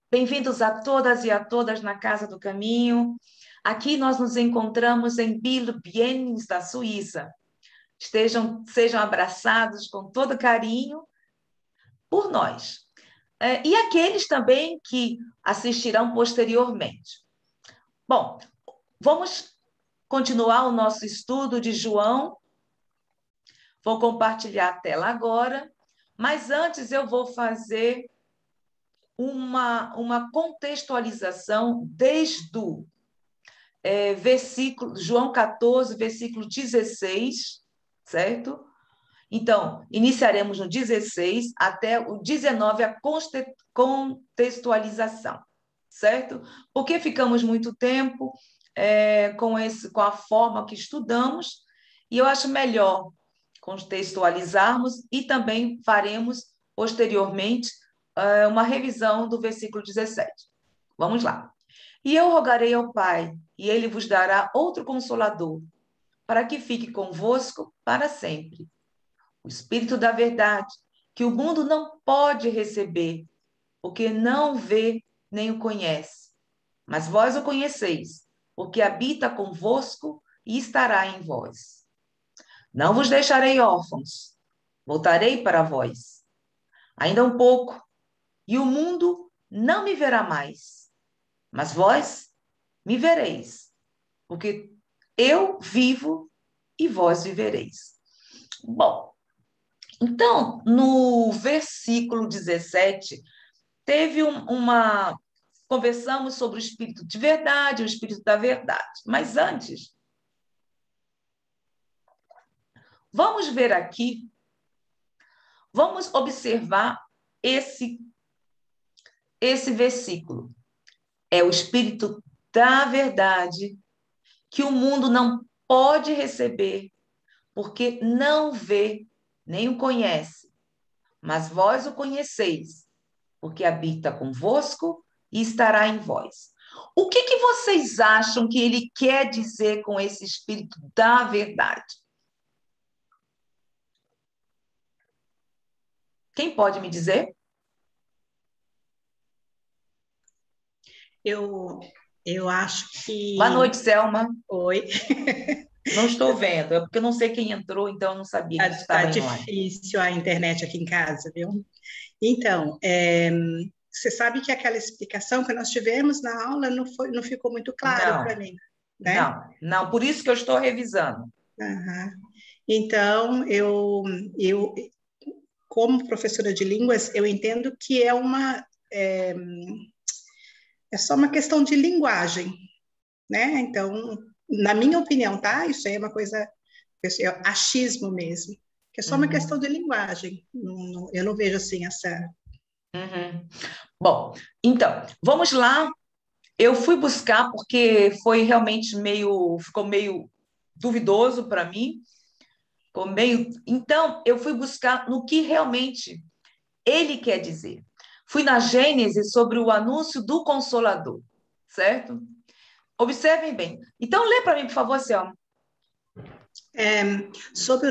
Bem-vindos a todas e a todas na Casa do Caminho. Aqui nós nos encontramos em Biel-Bienne, da Suíça. Sejam abraçados com todo carinho por nós. E aqueles também que assistirão posteriormente. Bom, vamos continuar o nosso estudo de João. Vou compartilhar a tela agora, mas antes eu vou fazer uma contextualização desde o versículo, João 14, versículo 16, certo? Então, iniciaremos no 16 até o 19, a contextualização, certo? Porque ficamos muito tempo com a forma que estudamos, e eu acho melhor contextualizarmos e também faremos posteriormente uma revisão do versículo 17. Vamos lá. E eu rogarei ao Pai, e ele vos dará outro consolador, para que fique convosco para sempre. O Espírito da verdade, que o mundo não pode receber, porque não vê nem o conhece. Mas vós o conheceis, porque habita convosco e estará em vós. Não vos deixarei órfãos, voltarei para vós. Ainda um pouco, e o mundo não me verá mais, mas vós me vereis, porque eu vivo e vós vivereis. Bom, então, no versículo 17, teve uma. Conversamos sobre o Espírito de verdade, o Espírito da verdade. Mas antes, vamos ver aqui, vamos observar esse versículo. É o Espírito da verdade que o mundo não pode receber, porque não vê nem o conhece. Mas vós o conheceis, porque habita convosco e estará em vós. O que vocês acham que ele quer dizer com esse Espírito da verdade? Quem pode me dizer? Eu acho Boa que. noite, Selma. Oi, Não estou vendo, é porque eu não sei quem entrou, então eu não sabia que tá estava em live. difícil a internet aqui em casa, viu? Então, você sabe que aquela explicação que nós tivemos na aula não ficou muito claro para Não, mim, né? não, por isso que eu estou revisando. Aham. Então, eu, como professora de línguas, eu entendo que é, é só uma questão de linguagem, né? Então, na minha opinião, tá? Isso aí é uma coisa, é achismo mesmo, que é só uma questão Uhum, de linguagem. Eu não vejo assim essa. uhum. Bom, então, vamos lá. Eu fui buscar porque foi realmente ficou meio duvidoso para mim, ficou meio. Então, eu fui buscar no que realmente ele quer dizer. Fui na Gênesis sobre o anúncio do Consolador, certo? Observem bem. Então, lê para mim, por favor, Selma. É, sob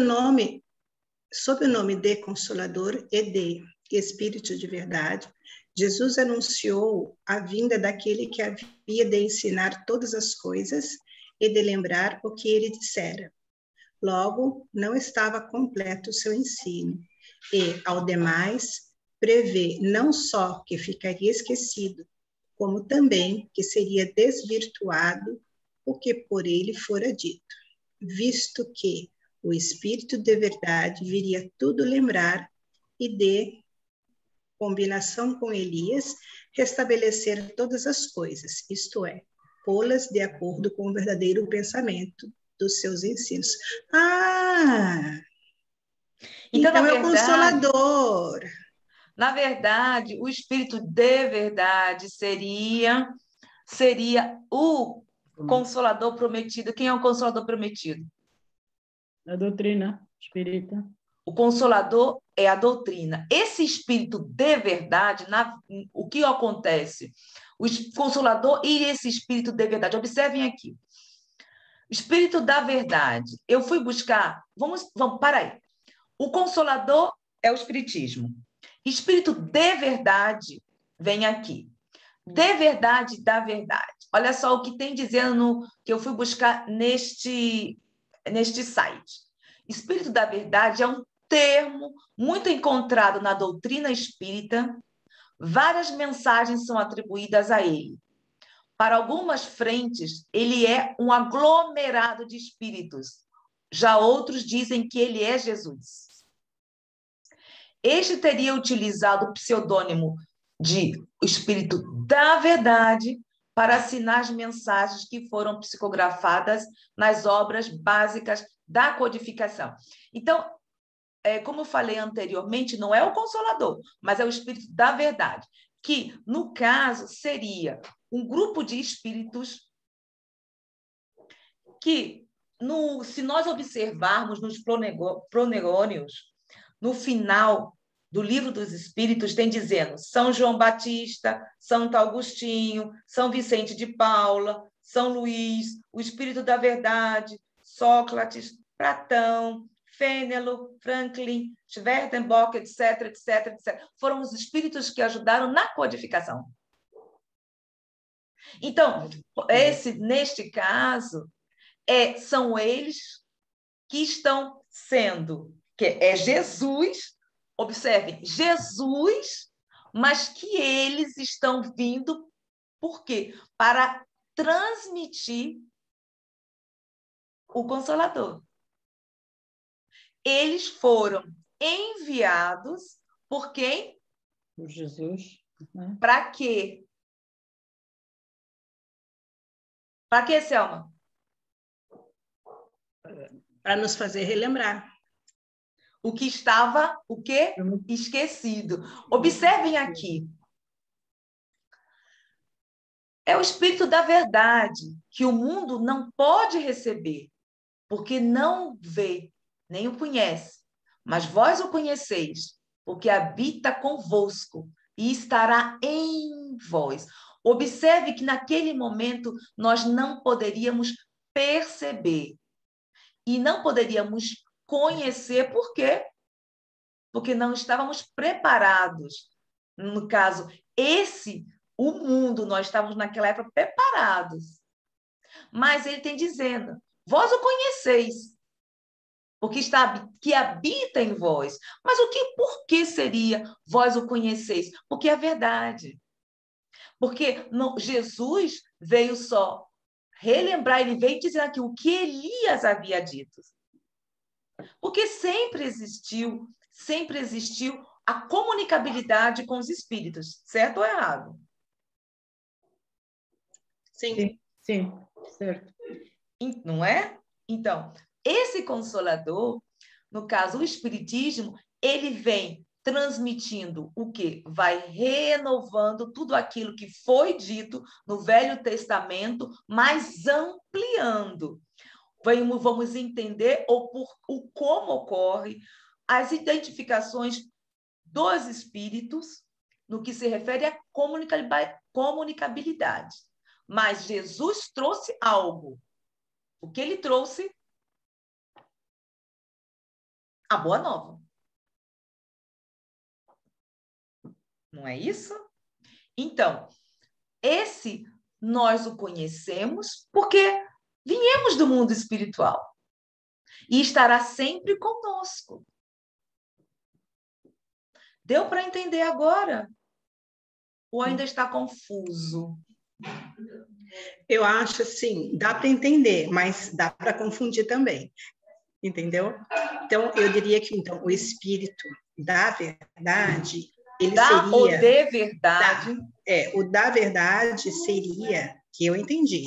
sob o nome de Consolador e de Espírito de Verdade, Jesus anunciou a vinda daquele que havia de ensinar todas as coisas e de lembrar o que ele dissera. Logo, não estava completo o seu ensino, e, ao demais, prevê não só que ficaria esquecido, como também que seria desvirtuado o que por ele fora dito, visto que o Espírito de verdade viria tudo lembrar e de combinação com Elias, restabelecer todas as coisas, isto é, pô-las de acordo com o verdadeiro pensamento dos seus ensinos. Ah, Então, então é o Consolador. na verdade, o Espírito de verdade seria o Consolador prometido. Quem é o Consolador prometido? A doutrina espírita. O Consolador é a doutrina. Esse Espírito de verdade, o que acontece? O Consolador e esse Espírito de verdade. Observem aqui. O Espírito da verdade. Eu fui buscar. Para aí. O Consolador é o Espiritismo. Espírito de verdade vem aqui. de verdade, da verdade. Olha só o que tem dizendo que eu fui buscar neste site. Espírito da verdade é um termo muito encontrado na doutrina espírita. Várias mensagens são atribuídas a ele. Para algumas frentes, ele é um aglomerado de espíritos. Já outros dizem que ele é Jesus. Este teria utilizado o pseudônimo de Espírito da Verdade para assinar as mensagens que foram psicografadas nas obras básicas da codificação. Então, como eu falei anteriormente, não é o Consolador, mas é o Espírito da Verdade, que, no caso, seria um grupo de espíritos que, se nós observarmos nos pronegônios, no final do Livro dos Espíritos, tem dizendo São João Batista, Santo Agostinho, São Vicente de Paula, São Luís, o Espírito da Verdade, Sócrates, Platão, Fênelon, Franklin, Swedenborg, etc., etc., etc. Foram os espíritos que ajudaram na codificação. Então, neste caso, são eles que estão sendo, que é Jesus, observem, Jesus, mas que eles estão vindo, por quê? Para transmitir o Consolador. Eles foram enviados por quem? Por Jesus. Para quê? Para quê, Selma? Para nos fazer relembrar. O que estava, o quê? Esquecido. Observem aqui. É o Espírito da Verdade que o mundo não pode receber, porque não vê, nem o conhece. Mas vós o conheceis, porque habita convosco e estará em vós. Observe que naquele momento nós não poderíamos perceber e não poderíamos conhecer. Por quê? Porque não estávamos preparados. No caso, o mundo, nós estávamos naquela época preparados. Mas ele tem dizendo, vós o conheceis, porque que habita em vós. Mas por que seria vós o conheceis? Porque é a verdade. Porque Jesus veio só relembrar, ele veio dizer aqui o que Elias havia dito. Porque sempre existiu a comunicabilidade com os espíritos, certo ou errado? Sim. Sim, certo. Não é? Então, esse Consolador, no caso, o Espiritismo, ele vem transmitindo o quê? Vai renovando tudo aquilo que foi dito no Velho Testamento, mas ampliando. Vamos entender o como ocorre as identificações dos espíritos no que se refere à comunicabilidade. Mas Jesus trouxe algo. O que ele trouxe? A boa nova. Não é isso? Então, esse nós o conhecemos porque viemos do mundo espiritual e estará sempre conosco. Deu para entender agora? Ou ainda está confuso? Eu acho assim, dá para entender, mas dá para confundir também. Entendeu? Então, eu diria que então, o espírito da verdade, ele seria... O de verdade. O da verdade seria, que eu entendi,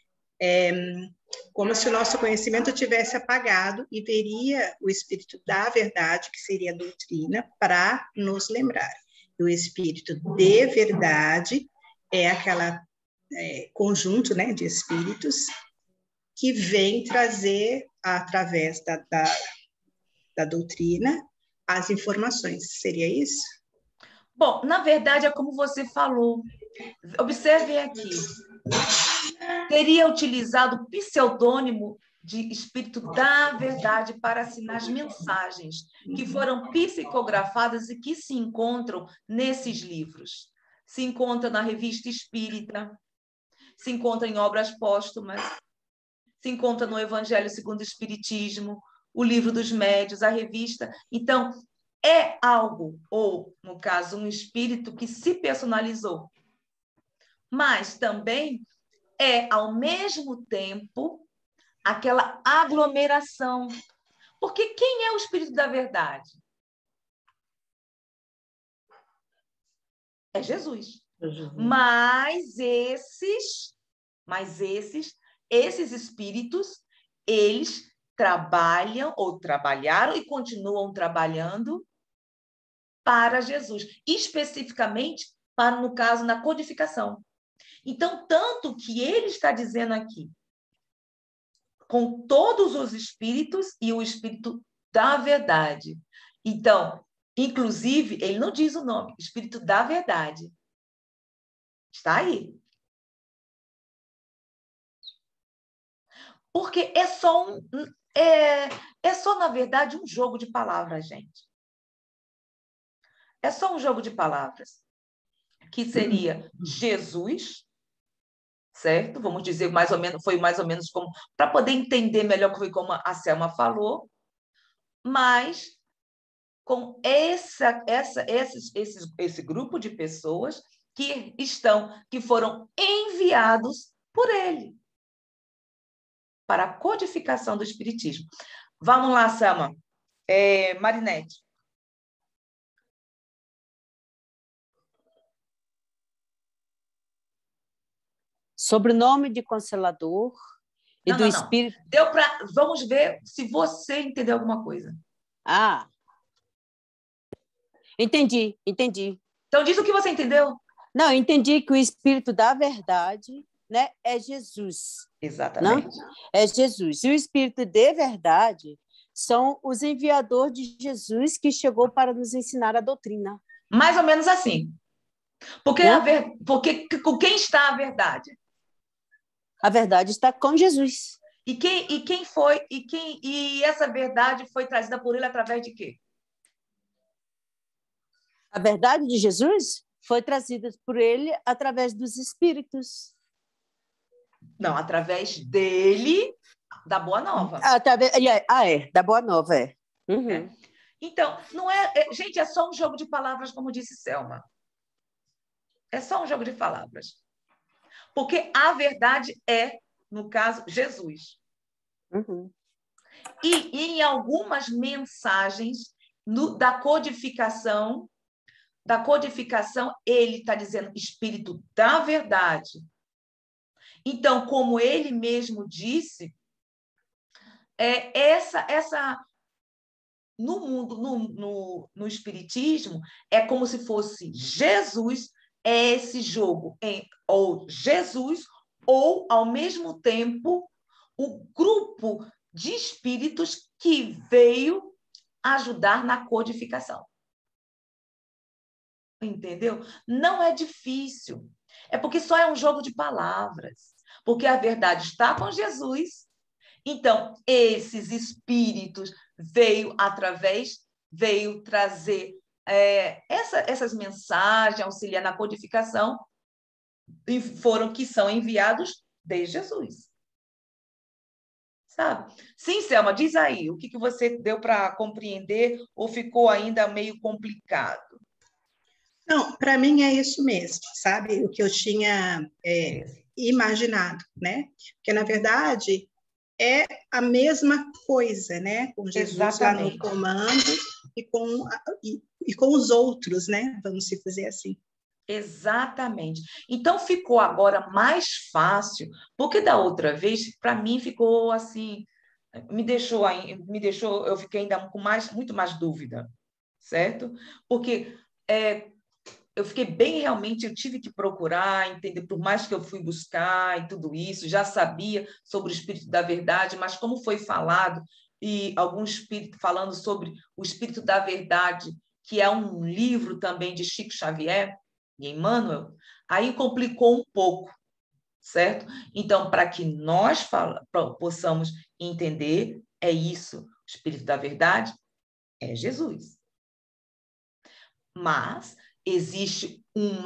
como se o nosso conhecimento tivesse apagado e veria o espírito da verdade, que seria a doutrina, para nos lembrar. E o espírito de verdade é aquela conjunto, né, de espíritos que vem trazer, através da doutrina, as informações. Seria isso? Bom, na verdade, é como você falou. Observem aqui. Teria utilizado o pseudônimo de Espírito da Verdade para assinar as mensagens que foram psicografadas e que se encontram nesses livros. se encontra na Revista Espírita, se encontra em Obras Póstumas, se encontra no Evangelho segundo o Espiritismo, o Livro dos Médiuns, a revista. Então, é algo, ou, no caso, um espírito que se personalizou. Mas também é, ao mesmo tempo, aquela aglomeração. Porque quem é o Espírito da Verdade? É Jesus. Mas esses espíritos, eles trabalham ou trabalharam e continuam trabalhando para Jesus, especificamente para, no caso, na codificação. Então, tanto que ele está dizendo aqui, com todos os espíritos e o Espírito da Verdade. Então, inclusive, ele não diz o nome, Espírito da Verdade. Está aí. Porque é só, na verdade, um jogo de palavras, gente. É só um jogo de palavras. Que seria Jesus, certo? Vamos dizer mais ou menos, foi mais ou menos como, para poder entender melhor como a Selma falou, mas com esse grupo de pessoas que foram enviados por ele para a codificação do Espiritismo. Vamos lá, Selma. Marinete. Sobrenome de Consolador e do Espírito... Vamos ver se você entendeu alguma coisa. Ah, entendi. Então, diz o que você entendeu. Não, eu entendi que o Espírito da Verdade, né, é Jesus. Exatamente. Não? É Jesus. E o Espírito de Verdade são os enviadores de Jesus que chegou para nos ensinar a doutrina. Mais ou menos assim. Porque com quem está a verdade? A verdade está com Jesus. E essa verdade foi trazida por ele através de quê? A verdade de Jesus foi trazida por ele através dos espíritos. Não, através dele, da Boa Nova. Da Boa Nova, é. Uhum. É. Então, não gente, é só um jogo de palavras, como disse Selma. É só um jogo de palavras. Porque a verdade é, no caso, Jesus. Uhum. E em algumas mensagens da codificação, ele está dizendo Espírito da Verdade. Então, como ele mesmo disse, no mundo, no Espiritismo, é como se fosse Jesus, esse jogo, ou Jesus, ou, ao mesmo tempo, o grupo de espíritos que veio ajudar na codificação. Entendeu? Não é difícil. É porque só é um jogo de palavras. Porque a verdade está com Jesus. Então, esses espíritos veio trazer essas mensagens, auxiliar na codificação, e que são enviados de Jesus. Sabe? Sim, Selma, diz aí, o que você deu para compreender ou ficou ainda meio complicado? Não, para mim é isso mesmo, sabe? O que eu tinha imaginado, né? Porque, na verdade, é a mesma coisa, né? Com Jesus Exatamente. Lá no comando e com os outros, né? Vamos se dizer assim. Exatamente. Então, ficou agora mais fácil, porque da outra vez, para mim, ficou assim, eu fiquei ainda com muito mais dúvida, certo? Porque eu fiquei realmente, eu tive que procurar entender, por mais que eu fui buscar e tudo isso, já sabia sobre o Espírito da Verdade, mas como foi falado, e algum espírito falando sobre o Espírito da Verdade, que é um livro também de Chico Xavier e Emmanuel, aí complicou um pouco, certo? Então, para que nós possamos entender, é isso, o Espírito da Verdade é Jesus. Mas existe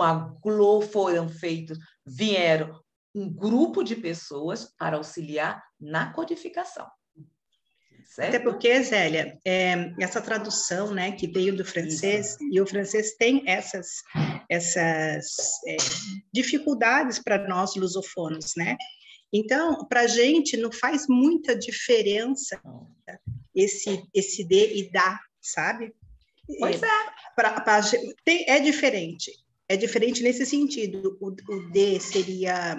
vieram um grupo de pessoas para auxiliar na codificação. Certo? Até porque, Zélia, essa tradução, né, que veio do francês, Isso. e o francês tem essas dificuldades para nós lusofonos, né? Então, para a gente não faz muita diferença esse de e da, sabe? Pois É diferente. É diferente nesse sentido. O de seria...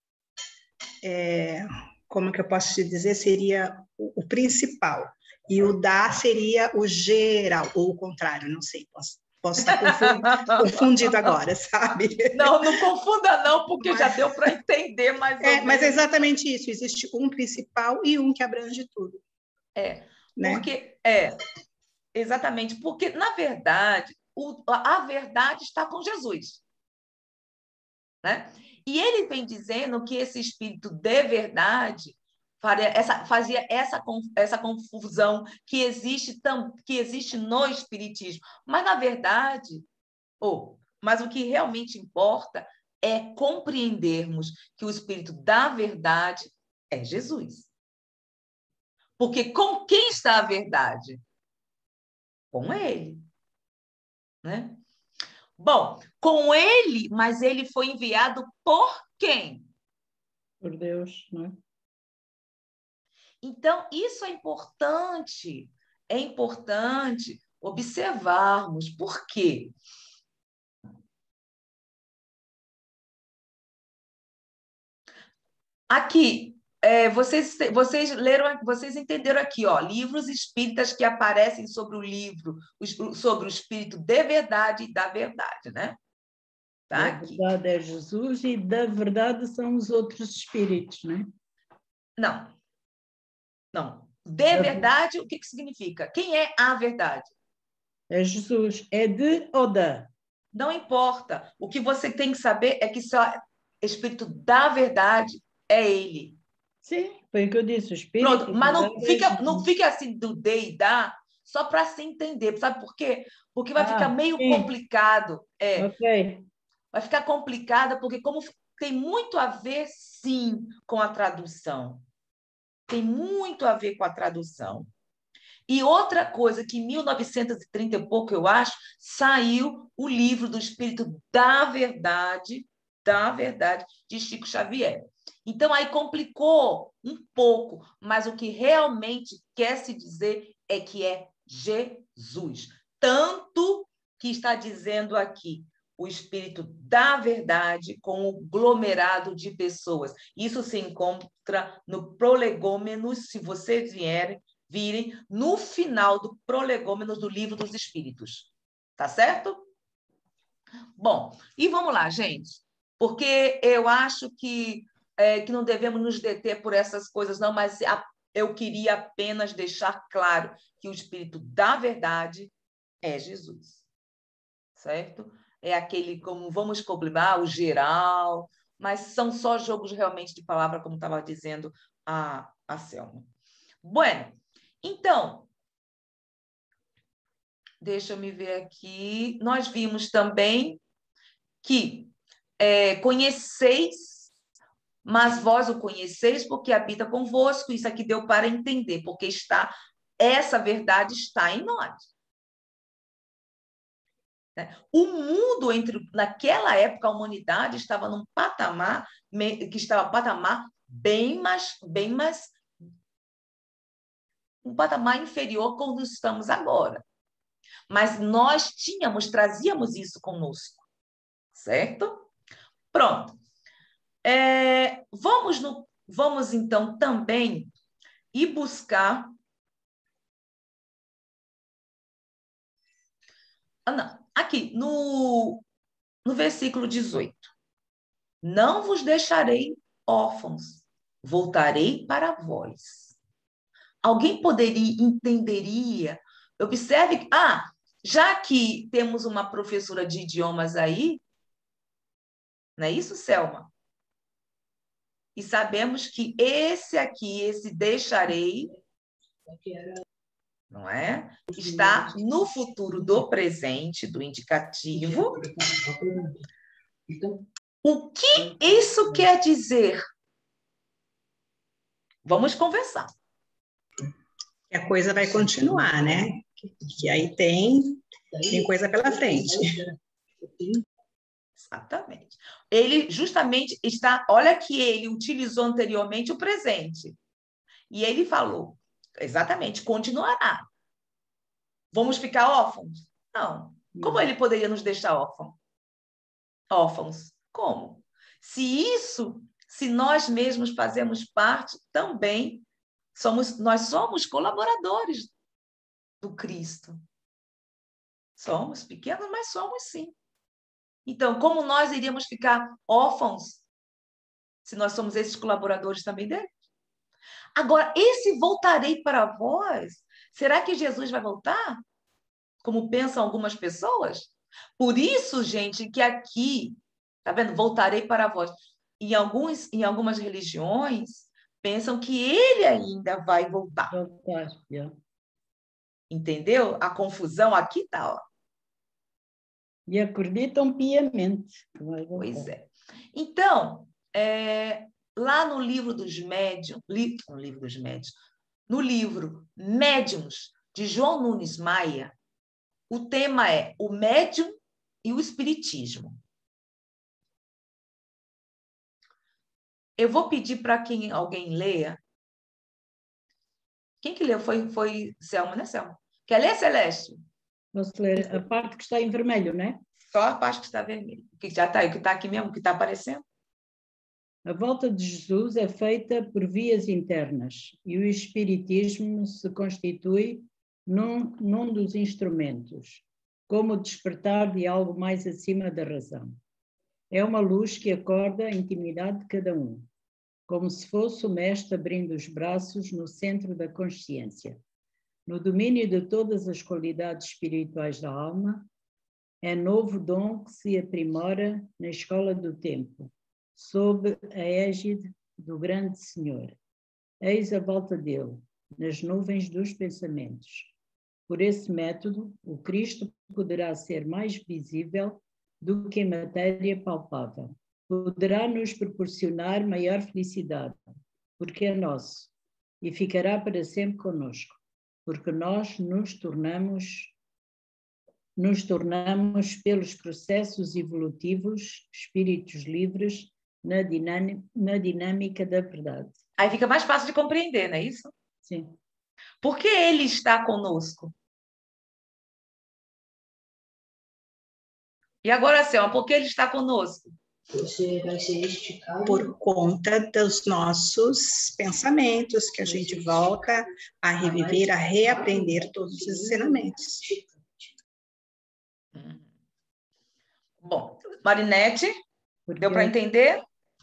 como que eu posso te dizer? Seria o principal. E o da seria o geral, ou o contrário, não sei. Posso estar confundido agora, sabe? Não confunda não, porque já deu para entender mais ou menos. Mas é exatamente isso. Existe um principal e um que abrange tudo. Porque exatamente, porque, na verdade, a verdade está com Jesus. Né? E ele vem dizendo que esse espírito de verdade fazia essa confusão que existe no espiritismo. Mas, na verdade, mas o que realmente importa é compreendermos que o espírito da verdade é Jesus. Porque com quem está a verdade? Com ele. Né? Bom, com ele, mas ele foi enviado por quem? Por Deus, não é? Então, isso é importante observarmos. Por quê? Aqui, vocês leram, vocês entenderam aqui, livros espíritas que aparecem sobre o livro, sobre o espírito de verdade e da verdade, né? Tá aqui. Da verdade é Jesus e da verdade são os outros espíritos, né? Não. De verdade, o que significa? Quem é a verdade? É Jesus. É de ou da? Não importa. O que você tem que saber é que só espírito da verdade é ele. Sim, foi o que eu disse, o espírito. Pronto, mas não fica assim do de e da, só para se entender. Sabe por quê? Porque vai ficar meio complicado. Ok. Vai ficar complicado, porque como tem muito a ver, sim, com a tradução. Tem muito a ver com a tradução. E outra coisa, que em 1930 e pouco, eu acho, saiu o livro do Espírito da Verdade, de Chico Xavier. Então, aí complicou um pouco, mas o que realmente quer se dizer é que é Jesus. Tanto que está dizendo aqui, o Espírito da Verdade com o aglomerado de pessoas. Isso se encontra no Prolegômenos, se vocês virem no final do Prolegômenos do Livro dos Espíritos. Tá certo? Bom, e vamos lá, gente, porque eu acho que não devemos nos deter por essas coisas, não, mas eu queria apenas deixar claro que o Espírito da Verdade é Jesus. Certo? É aquele, como vamos cobrar, o geral, mas são só jogos realmente de palavra, como estava dizendo a Selma. Bueno, então, deixa eu me ver aqui. Nós vimos também que conheceis, mas vós o conheceis porque habita convosco. Isso aqui deu para entender, porque essa verdade está em nós. O mundo, naquela época, a humanidade estava num patamar um patamar inferior como estamos agora. Mas nós trazíamos isso conosco, certo? Pronto. Vamos então também ir buscar. Aqui, no versículo 18. Não vos deixarei órfãos, voltarei para vós. Alguém entenderia? Observe, já que temos uma professora de idiomas aí, não é isso, Selma? E sabemos que esse deixarei, não é? Está no futuro do presente, do indicativo. O que isso quer dizer? Vamos conversar. E a coisa vai continuar, né? Que aí tem coisa pela frente. Exatamente. Ele justamente está... Olha que ele utilizou anteriormente o presente. E ele falou, exatamente, continuará. Vamos ficar órfãos? Não. Como ele poderia nos deixar órfãos? Como? Se nós mesmos fazemos parte também, nós somos colaboradores do Cristo. Somos pequenos, mas somos sim. Então, como nós iríamos ficar órfãos se nós somos esses colaboradores também dele? Agora, esse voltarei para vós, será que Jesus vai voltar? Como pensam algumas pessoas? Por isso, gente, que aqui, tá vendo? Voltarei para vós. Em algumas religiões, pensam que ele ainda vai voltar. Entendeu? A confusão aqui está, ó. E acreditam piamente. Pois é. Então, lá no livro dos médiuns, no livro Médiuns, de João Nunes Maia, o tema é o médium e o espiritismo. Eu vou pedir para alguém leia. Quem que leu? Foi Selma, né, Selma? Quer ler, Celeste? Posso ler a parte que está em vermelho, não é? Só a parte que está vermelha. Que já está aí, que está aqui mesmo, que está aparecendo. A volta de Jesus é feita por vias internas e o espiritismo se constitui num dos instrumentos, como o despertar de algo mais acima da razão. É uma luz que acorda a intimidade de cada um, como se fosse o mestre abrindo os braços no centro da consciência. No domínio de todas as qualidades espirituais da alma, é novo dom que se aprimora na escola do tempo, sob a égide do grande Senhor. Eis a volta dele, nas nuvens dos pensamentos. Por esse método, o Cristo poderá ser mais visível do que a matéria palpável. Poderá nos proporcionar maior felicidade, porque é nosso, e ficará para sempre conosco, porque nós nos tornamos pelos processos evolutivos, espíritos livres, na dinâmica da verdade. Aí fica mais fácil de compreender, não é isso? Sim. Por que ele está conosco? E agora, Selma, por que ele está conosco? Você vai ser esticado. Por conta dos nossos pensamentos, que a gente volta a reviver, a reaprender todos os ensinamentos. Bom, Marinete, deu para entender?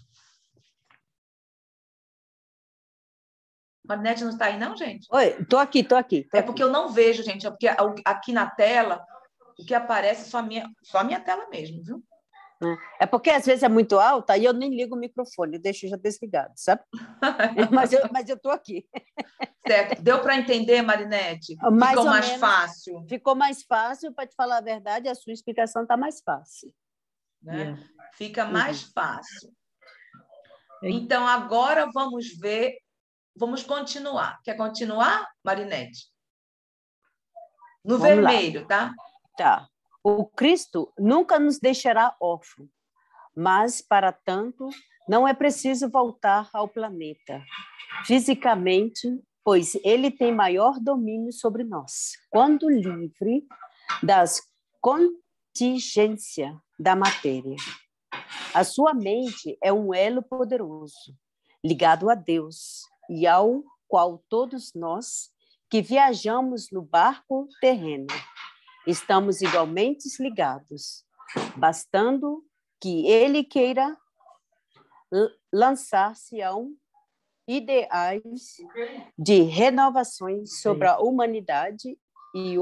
Marinete não está aí, não, gente? Oi, tô aqui. É porque eu não vejo, gente. É porque aqui na tela, o que aparece é só a minha tela mesmo, viu? É porque às vezes é muito alta e eu nem ligo o microfone, eu deixo já desligado, sabe? mas eu tô aqui. Certo. Deu para entender, Marinete? Mais Ficou ou mais menos, fácil? Ficou mais fácil, para te falar a verdade, a sua explicação está mais fácil. Né? Fica mais fácil. Então, agora vamos ver, vamos continuar. Quer continuar, Marinete? No Vamos vermelho, lá. tá? Tá. O Cristo nunca nos deixará órfãos, mas, para tanto, não é preciso voltar ao planeta fisicamente, pois ele tem maior domínio sobre nós, quando livre das contingências da matéria. A sua mente é um elo poderoso, ligado a Deus, e ao qual todos nós, que viajamos no barco terreno, estamos igualmente ligados, bastando que ele queira lançar-se a ideais de renovações sobre a humanidade e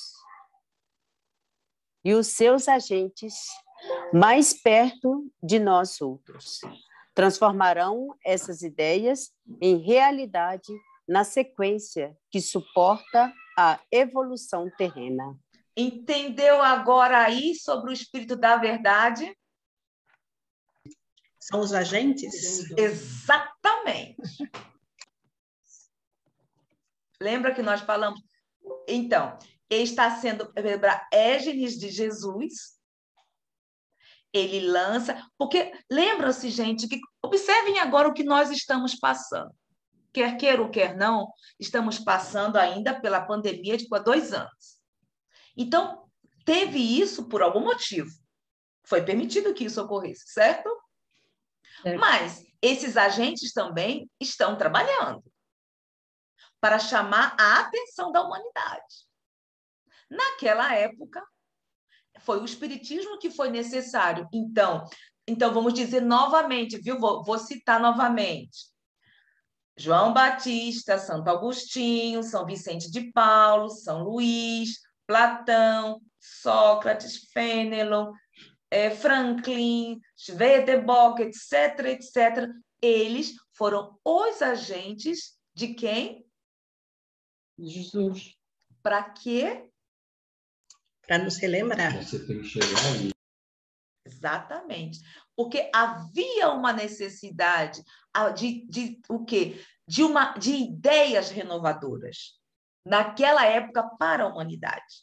os seus agentes mais perto de nós outros. Transformarão essas ideias em realidade na sequência que suporta a evolução terrena. Entendeu agora aí sobre o Espírito da Verdade? São os agentes? Exatamente. Lembra que nós falamos? Então, ele está sendo égines de Jesus. Ele lança... Porque, lembra-se, gente, que observem agora o que nós estamos passando. Quer queira ou quer não, estamos passando ainda pela pandemia de 2 anos. Então, teve isso por algum motivo. Foi permitido que isso ocorresse, certo? Mas esses agentes também estão trabalhando para chamar a atenção da humanidade. Naquela época, foi o espiritismo que foi necessário. Então vamos dizer novamente, viu? Vou citar novamente. João Batista, Santo Agostinho, São Vicente de Paulo, São Luís, Platão, Sócrates, Fénelon, Franklin, Swedenborg, etc., etc. Eles foram os agentes de quem? Jesus. Para quê? Para nos relembrar. Você tem que chegar ali. Exatamente. Porque havia uma necessidade de o quê? De ideias renovadoras naquela época para a humanidade.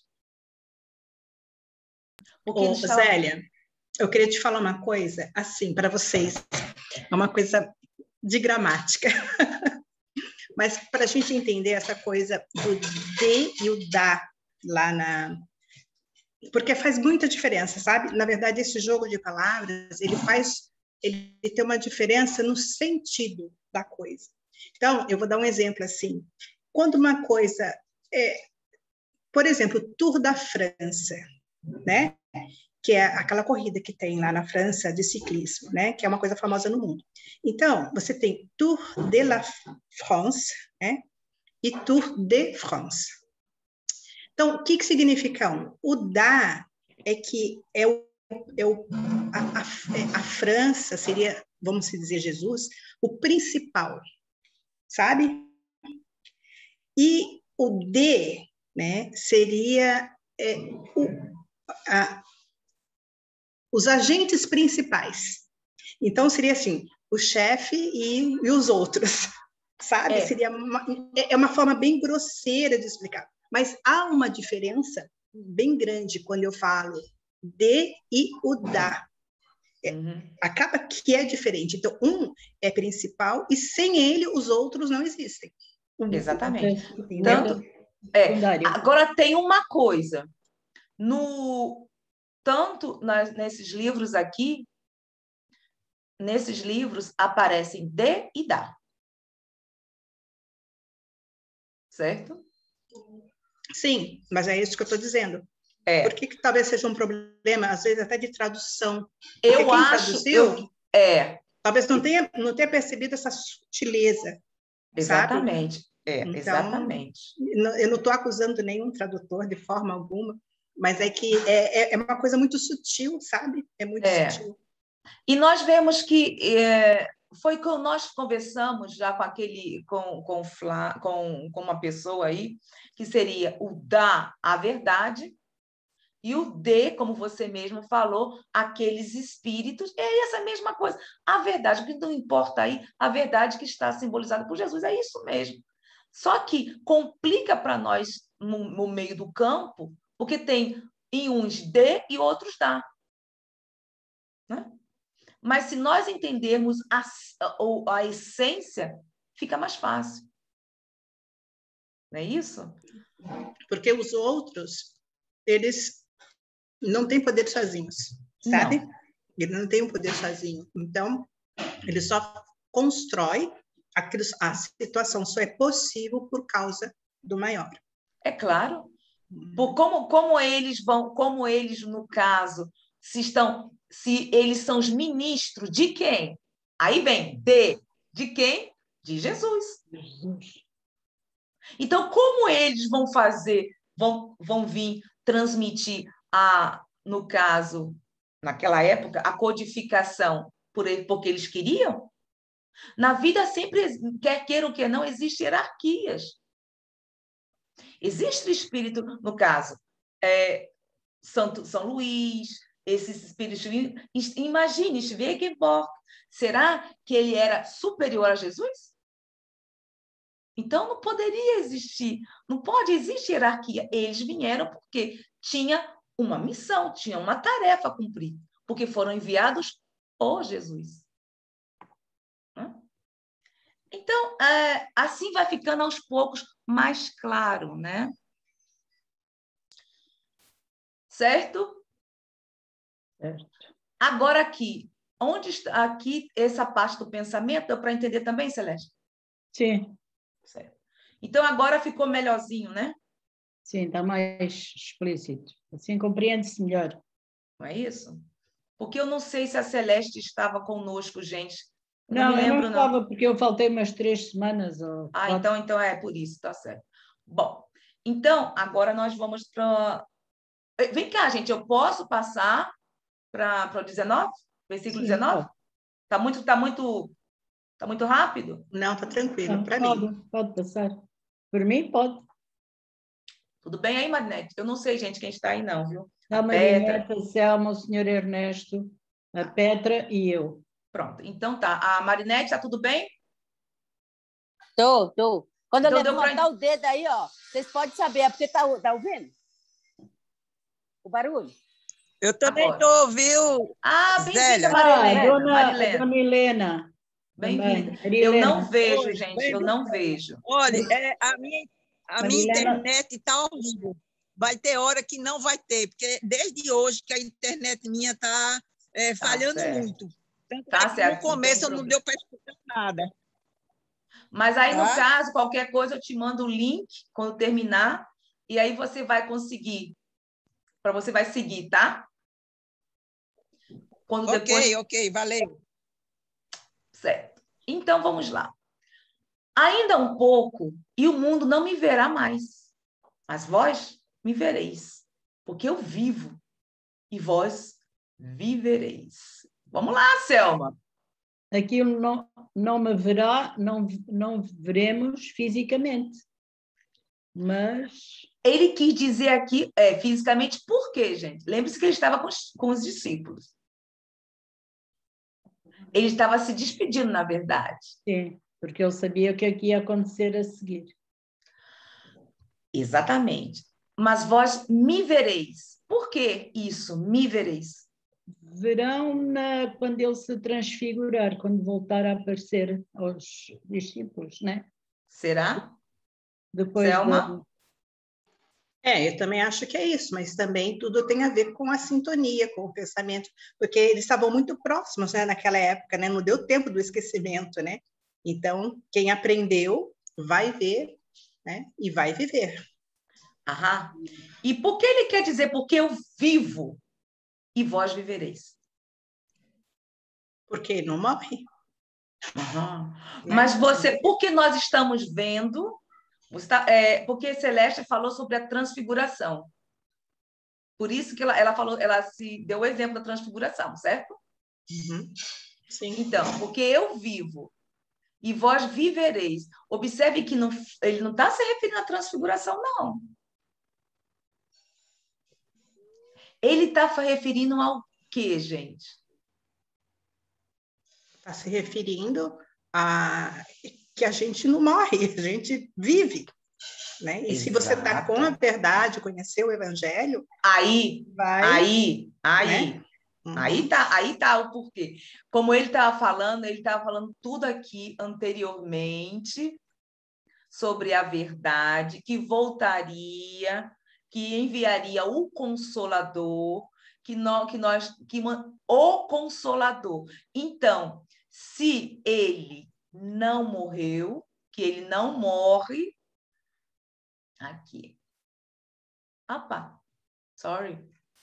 Ô, Zélia, eu queria te falar uma coisa, assim, para vocês, é uma coisa de gramática, mas para a gente entender essa coisa do de e o da lá na... Porque faz muita diferença, sabe? Na verdade, esse jogo de palavras, ele tem uma diferença no sentido da coisa. Então, eu vou dar um exemplo assim. Quando uma coisa por exemplo, o Tour da França, né? Que é aquela corrida que tem lá na França de ciclismo, né? Que é uma coisa famosa no mundo. Então, você tem Tour de la France, né? E Tour de France. Então, o que significa um? O da é que a França seria, vamos dizer, Jesus, o principal, sabe? E o de, né, seria os agentes principais. Então, seria assim, o chefe e os outros, sabe? Seria uma forma bem grosseira de explicar. Mas há uma diferença bem grande quando eu falo de e o da. Acaba que é diferente. Então, um é principal e sem ele os outros não existem. Exatamente. Agora tem uma coisa. Tanto nesses livros aqui, nesses livros aparecem de e da. Certo? Sim, mas é isso que eu estou dizendo. Por que talvez seja um problema, às vezes até de tradução? Porque eu acho... talvez não tenha percebido essa sutileza. Exatamente. Sabe? Então, exatamente. Eu não estou acusando nenhum tradutor de forma alguma, mas é que é uma coisa muito sutil, sabe? É muito sutil. E nós vemos que foi que nós conversamos já com uma pessoa aí, que seria o da a verdade, e o de, como você mesmo falou, aqueles espíritos, é essa mesma coisa. A verdade, o que não importa aí, a verdade que está simbolizada por Jesus, é isso mesmo. Só que complica para nós no meio do campo, porque tem em uns de e outros da. Né? Mas se nós entendermos a essência, fica mais fácil. Não é isso? Porque os outros, eles não têm poder sozinhos, sabe? Não. Ele não tem um poder sozinho. Então, ele só constrói a situação, só é possível por causa do maior. É claro. Como eles, no caso, se eles são os ministros de quem? Aí vem de quem? De Jesus. Então, como eles vão fazer, vão vir transmitir no caso, naquela época, a codificação porque eles queriam? Na vida sempre, quer queira ou quer não, existem hierarquias. Existe espírito, no caso, São Luís, esses espíritos. Imagine, Schwegenborg, será que ele era superior a Jesus? Então não poderia existir, não pode existir hierarquia. Eles vieram porque tinha uma missão, tinha uma tarefa a cumprir, porque foram enviados por Jesus. Então, assim vai ficando aos poucos mais claro, né? Certo? Certo. Agora aqui, onde está aqui essa parte do pensamento? Deu para entender também, Celeste? Sim. Certo. Então agora ficou melhorzinho, né? Sim, está mais explícito. Assim compreende-se melhor. Não é isso? Porque eu não sei se a Celeste estava conosco, gente. Não, Não me lembro, eu não estava, porque eu faltei umas 3 semanas. Ou 4. Então é por isso, tá certo. Bom, então agora nós vamos para... Vem cá, gente, eu posso passar para o 19? Versículo Sim, 19? Tá muito rápido? Não, tá tranquilo, para mim. Pode passar. Por mim, pode. Tudo bem aí, Marinete? Eu não sei, gente, quem está aí não, viu? A Marineta, a Selma, o senhor Ernesto, a Petra e eu. Pronto, então tá. A Marinete, está tudo bem? Tô. Quando Então eu levantar o dedo aí, ó, vocês podem saber, é porque tá ouvindo? O barulho? Eu também estou, viu? Bem-vinda, Dona Helena. Bem-vinda. Maria Eu Helena. não vejo, gente, eu não vejo. Olha, a minha internet está horrível. Vai ter hora que não vai ter, porque desde hoje que a internet minha está falhando muito. Tanto que no começo não deu para escutar nada. Mas aí, no caso, qualquer coisa, eu te mando o link quando terminar, e aí você vai conseguir, você vai seguir, tá? Ok, valeu. Certo. Então, vamos lá. Ainda um pouco, e o mundo não me verá mais, mas vós me vereis, porque eu vivo, e vós vivereis. Vamos lá, Selma. Aquilo não me verá, não veremos fisicamente, mas... Ele quis dizer aqui, fisicamente, por quê, gente? Lembre-se que ele estava com os discípulos. Ele estava se despedindo, na verdade. Sim, porque ele sabia o que ia acontecer a seguir. Exatamente. Mas vós me vereis. Por que isso, me vereis? Verão quando ele se transfigurar, quando voltar a aparecer aos discípulos, né? Será? Depois Selma? Eu também acho que é isso, mas também tudo tem a ver com a sintonia, com o pensamento, porque eles estavam muito próximos, né, naquela época, né? Não deu tempo do esquecimento, né? Então, quem aprendeu vai ver, né? E vai viver. Aham. E por que ele quer dizer porque eu vivo e vós vivereis? Porque ele não morre. Uhum. Mas porque nós estamos vendo, porque Celeste falou sobre a transfiguração. Por isso que ela falou, ela se deu o exemplo da transfiguração, certo? Uhum. Sim. Então, porque eu vivo e vós vivereis. Observe que ele não está se referindo à transfiguração, não. Ele está referindo ao quê, gente? Está se referindo a que a gente não morre, a gente vive. Né? E se você está com a verdade, conhecer o Evangelho, aí né? Aí tá o porquê. Como ele estava falando tudo aqui anteriormente sobre a verdade, que voltaria, que enviaria o Consolador, o Consolador. Então, se ele não morreu, que ele não morre, aqui. Sorry.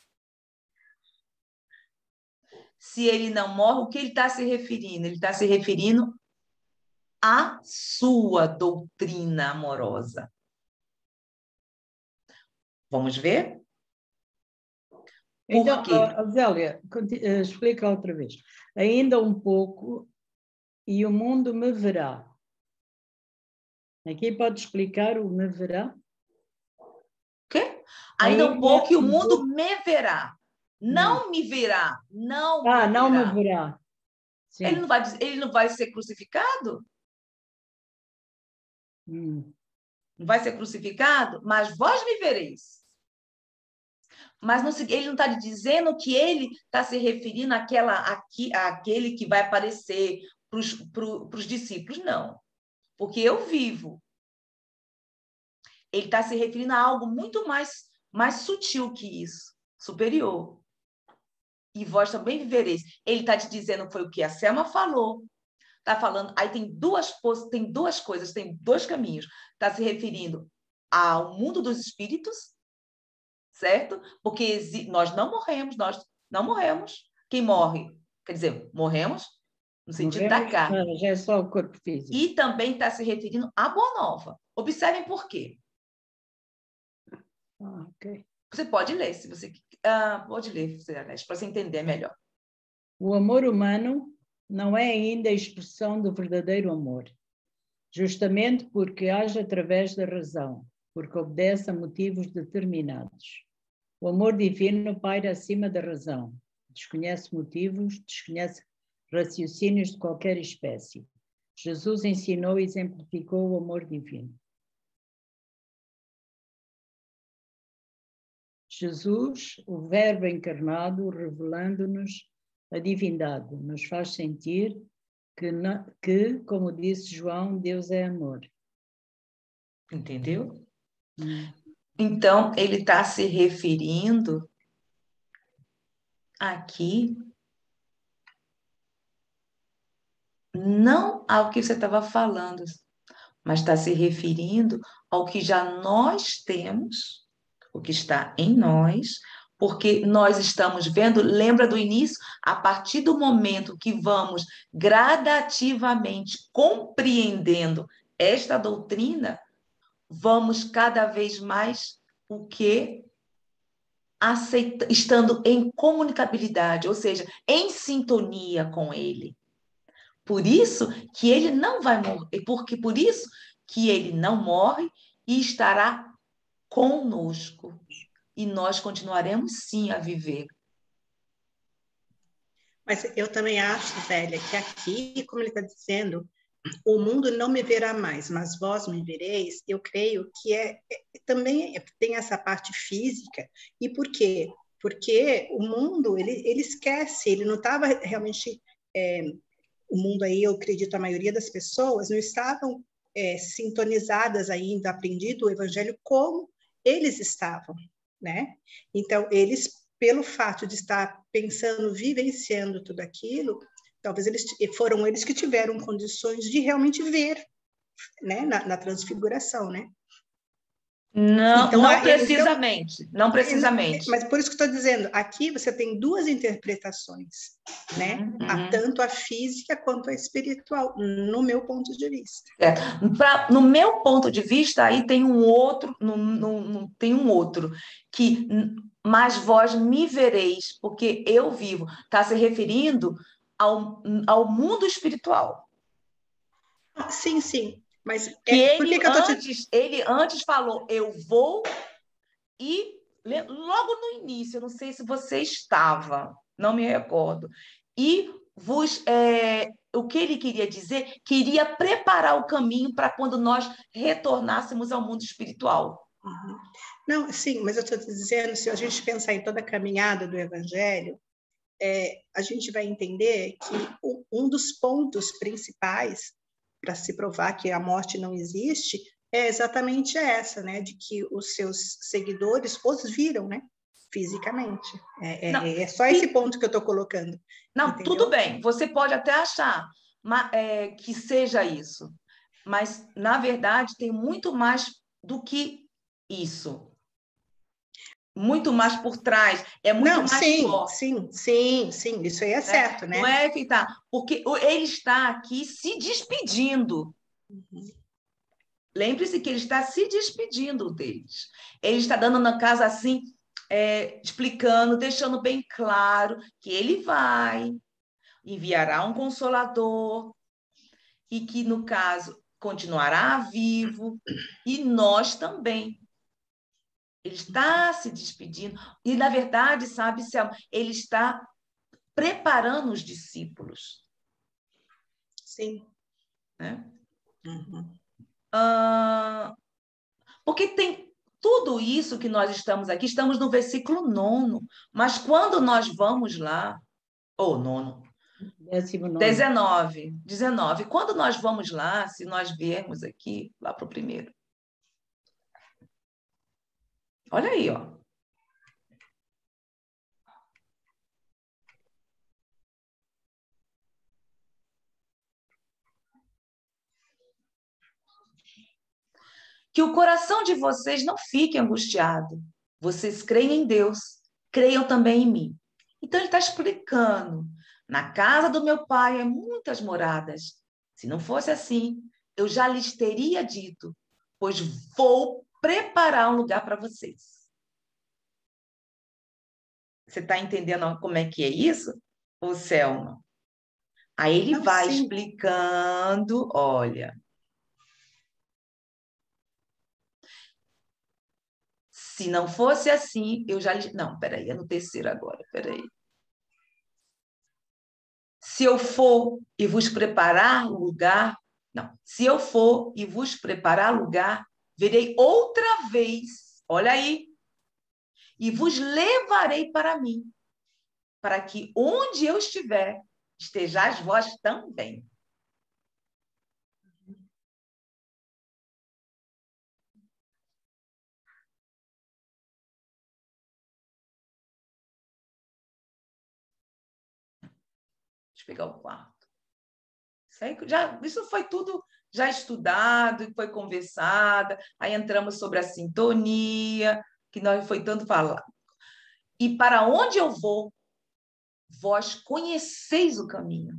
Se ele não morre, o que ele está se referindo? Ele está se referindo à sua doutrina amorosa. Vamos ver? Então, Zélia, explica outra vez. Ainda um pouco e o mundo me verá. Aqui pode explicar o me verá? Ainda um pouco e o mundo me verá. Não me verá. Não me verá. Não me verá. Sim. Ele não vai ser crucificado? Não vai ser crucificado? Mas vós me vereis. Mas ele não está dizendo que ele está se referindo àquele que vai aparecer para os discípulos, não. Porque eu vivo. Ele está se referindo a algo muito mais sutil que isso, superior. E vós também vivereis. Ele está te dizendo, foi o que a Selma falou. Está falando, aí tem duas coisas, tem dois caminhos. Está se referindo ao mundo dos espíritos, certo? Porque nós não morremos. Quem morre? quer dizer, morremos no sentido da carne. Já é só o corpo físico. E também está se referindo à Boa Nova. Observem por quê. Okay. Você pode ler, se você pode ler, para você entender melhor. O amor humano não é ainda a expressão do verdadeiro amor, justamente porque age através da razão, porque obedece a motivos determinados. O amor divino paira acima da razão, desconhece motivos, desconhece raciocínios de qualquer espécie. Jesus ensinou e exemplificou o amor divino. Jesus, o Verbo encarnado, revelando-nos a divindade, nos faz sentir que, como disse João, Deus é amor. Entendeu? Então, ele está se referindo aqui não ao que você estava falando, mas está se referindo ao que já nós temos, o que está em nós, porque nós estamos vendo, lembra do início, a partir do momento que vamos gradativamente compreendendo esta doutrina, vamos cada vez mais o quê? Estando em comunicabilidade, ou seja, em sintonia com ele. Por isso que ele não vai morrer, porque por isso que ele não morre e estará conosco. E nós continuaremos sim a viver. Mas eu também acho, Zélia, que aqui, como ele está dizendo, o mundo não me verá mais, mas vós me vereis, eu creio que também tem essa parte física. E por quê? Porque o mundo, ele esquece, ele não estava realmente... o mundo aí, eu acredito, a maioria das pessoas não estavam sintonizadas ainda, aprendido o evangelho como eles estavam, né? Então, eles, pelo fato de estar pensando, vivenciando tudo aquilo, talvez foram eles que tiveram condições de realmente ver, né, na transfiguração, né? Não, então, não precisamente, não precisamente. Mas por isso que estou dizendo, aqui você tem duas interpretações, né? Tanto a física quanto a espiritual, no meu ponto de vista. No meu ponto de vista, aí tem um outro, tem um outro, que mas vós me vereis, porque eu vivo. Está se referindo ao mundo espiritual. Sim, sim. Mas ele antes falou, eu vou, e logo no início, eu não sei se você estava, não me recordo, e o que ele queria dizer, queria preparar o caminho para quando nós retornássemos ao mundo espiritual. Uhum. Não, sim, mas eu estou dizendo, se a gente pensar em toda a caminhada do Evangelho, a gente vai entender que um dos pontos principais para se provar que a morte não existe é exatamente essa, né, de que os seus seguidores os viram, né, fisicamente. É só esse ponto que eu estou colocando. Não, entendeu? Tudo bem, você pode até achar que seja isso, mas, na verdade, tem muito mais do que isso. Muito mais por trás, é muito mais forte. Sim, isso aí é certo, né? Não é que tá, porque ele está aqui se despedindo. Lembre-se que ele está se despedindo deles. Ele está dando na casa assim, explicando, deixando bem claro que ele enviará um consolador e que, no caso, continuará vivo, e nós também. Ele está se despedindo. E, na verdade, sabe, Selma, ele está preparando os discípulos. Sim. Né? Uhum. Porque tem tudo isso que nós estamos aqui, estamos no versículo 9, mas quando nós vamos lá, ou 9, 19, quando nós vamos lá, se nós viermos aqui, lá para o primeiro. Olha aí, ó. Que o coração de vocês não fique angustiado. Vocês creem em Deus, creiam também em mim. Então, ele está explicando. Na casa do meu pai há muitas moradas. Se não fosse assim, eu já lhes teria dito, pois vou preparar um lugar para vocês. Você está entendendo como é que é isso, ô Selma? Aí ele vai explicando, olha. Se não fosse assim, eu já... Não, peraí, é no terceiro agora, peraí. Se eu for e vos preparar lugar... Não, se eu for e vos preparar lugar, verei outra vez, olha aí, e vos levarei para mim, para que onde eu estiver, estejais vós também. Deixa eu pegar o quarto. Isso foi tudo já estudado, foi conversado, aí entramos sobre a sintonia, que nós foi tanto falado. E para onde eu vou, vós conheceis o caminho.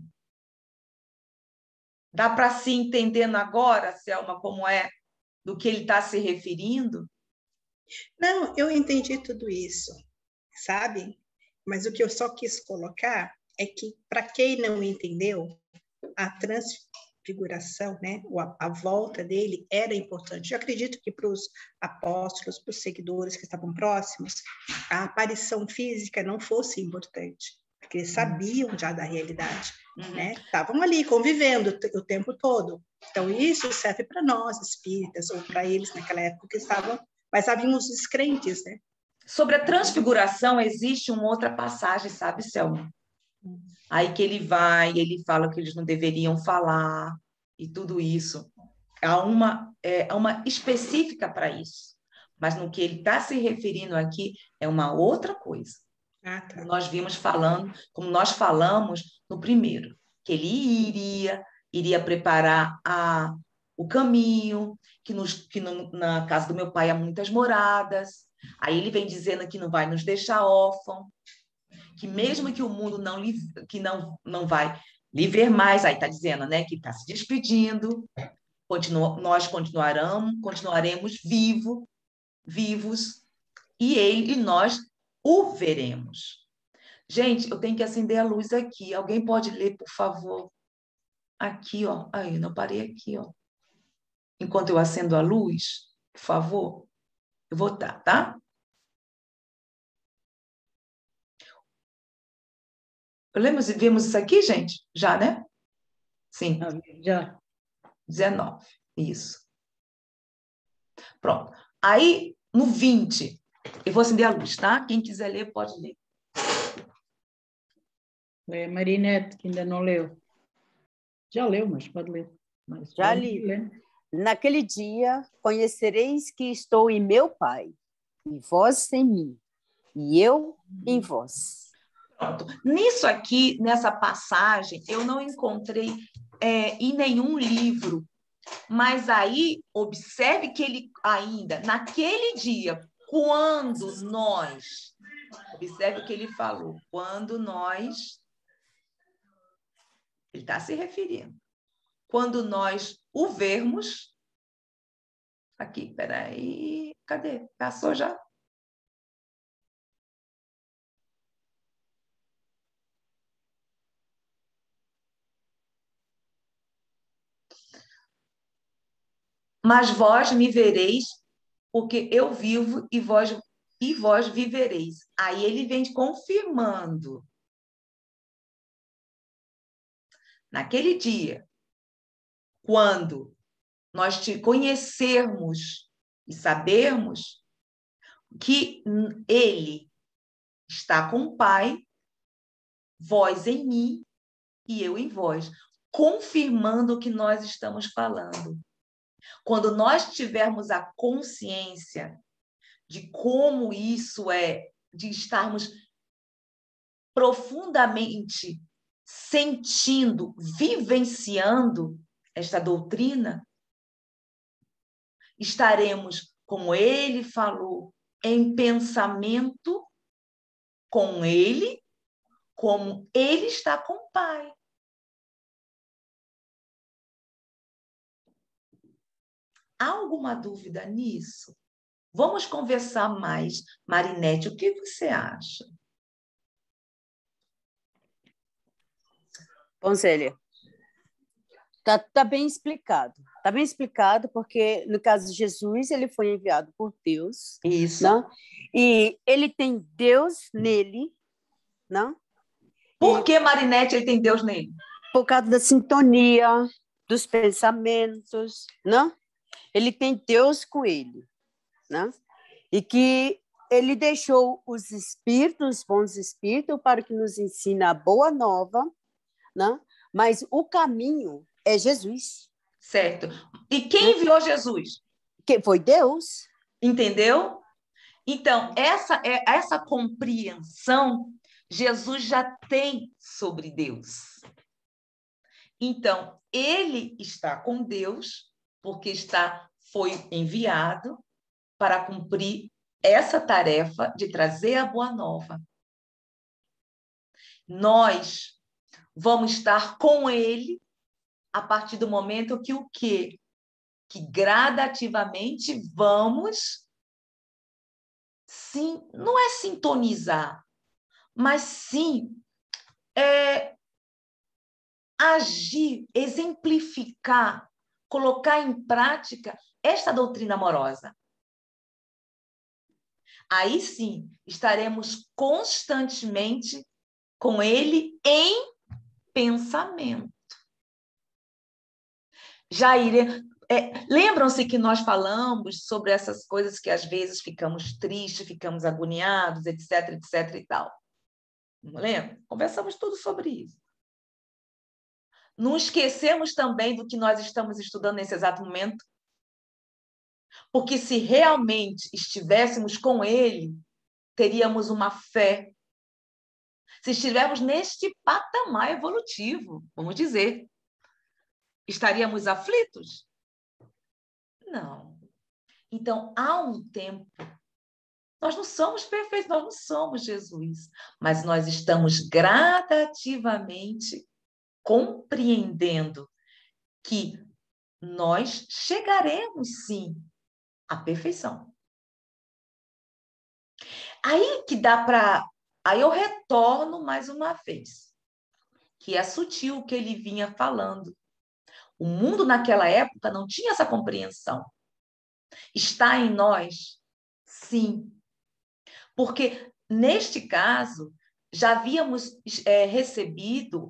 Dá para se entendendo agora, Selma, como é do que ele está se referindo? Não, eu entendi tudo isso, sabe? Mas o que eu só quis colocar é que, para quem não entendeu, a transfiguração, né, a volta dele era importante. Eu acredito que para os apóstolos, para os seguidores que estavam próximos, a aparição física não fosse importante, porque eles sabiam já da realidade, né? Estavam ali convivendo o tempo todo. Então, isso serve para nós, espíritas, ou para eles naquela época que estavam, mas haviam os descrentes, né? Sobre a transfiguração, existe uma outra passagem, sabe, Selma? Aí que ele fala que eles não deveriam falar e tudo isso. Há uma específica para isso. Mas no que ele está se referindo aqui é uma outra coisa. Tá. Como nós falamos no primeiro, que ele iria preparar o caminho, na casa do meu pai há muitas moradas. Aí ele vem dizendo que não vai nos deixar órfãos, que mesmo que o mundo não vai lhe ver mais, aí está dizendo, né, que está se despedindo, nós continuaremos vivos, e nós o veremos. Gente, eu tenho que acender a luz aqui. Alguém pode ler, por favor? Aqui, ó. Aí, não parei aqui, ó. Enquanto eu acendo a luz, por favor. Eu vou estar, tá? Vimos isso aqui, gente? Já, né? Sim. Já. 19. Isso. Pronto. Aí, no 20, eu vou acender a luz, tá? Quem quiser ler, pode ler. É a Marinete, que ainda não leu. Já leu, mas pode ler. Já li. Naquele dia conhecereis que estou em meu Pai, e vós em mim, e eu em vós. Pronto. Nisso aqui, nessa passagem, eu não encontrei em nenhum livro, mas aí observe que ele ainda, naquele dia, observe o que ele falou, ele está se referindo, quando nós o vermos, aqui, peraí, cadê? Passou já? Mas vós me vereis porque eu vivo e vós vivereis. Aí ele vem confirmando. Naquele dia, quando nós te conhecermos e sabermos que ele está com o Pai, vós em mim e eu em vós, confirmando o que nós estamos falando. Quando nós tivermos a consciência de como isso é, de estarmos profundamente sentindo, vivenciando esta doutrina, estaremos, como ele falou, em pensamento com ele, como ele está com o Pai. Há alguma dúvida nisso? Vamos conversar mais. Marinete, o que você acha? Bom, Zélia, tá bem explicado. Está bem explicado porque, no caso de Jesus, ele foi enviado por Deus. Isso. Não? E ele tem Deus nele. Não? Por que, Marinete, ele tem Deus nele? Por causa da sintonia, dos pensamentos. Não? Ele tem Deus com ele. Não? E que ele deixou os espíritos, bons espíritos, para que nos ensine a boa nova. Não? Mas o caminho é Jesus. Certo. E quem enviou Jesus? Que foi Deus. Entendeu? Então, essa compreensão Jesus já tem sobre Deus. Então, ele está com Deus, porque foi enviado para cumprir essa tarefa de trazer a boa nova. Nós vamos estar com ele a partir do momento que o quê? Que gradativamente vamos, sim, não é sintonizar, mas sim agir, exemplificar, colocar em prática esta doutrina amorosa. Aí sim, estaremos constantemente com ele em pensamento. Jair, lembram-se que nós falamos sobre essas coisas que às vezes ficamos tristes, ficamos agoniados, etc, etc e tal. Não lembra? Conversamos tudo sobre isso. Não esquecemos também do que nós estamos estudando nesse exato momento, porque se realmente estivéssemos com ele, teríamos uma fé. Se estivermos neste patamar evolutivo, vamos dizer, estaríamos aflitos? Não. Então, há um tempo. Nós não somos perfeitos, nós não somos Jesus, mas nós estamos gradativamente compreendendo que nós chegaremos, sim, à perfeição. Aí que dá para... Aí eu retorno mais uma vez, que é sutil o que ele vinha falando. O mundo naquela época não tinha essa compreensão. Está em nós, sim. Porque, neste caso, já havíamos recebido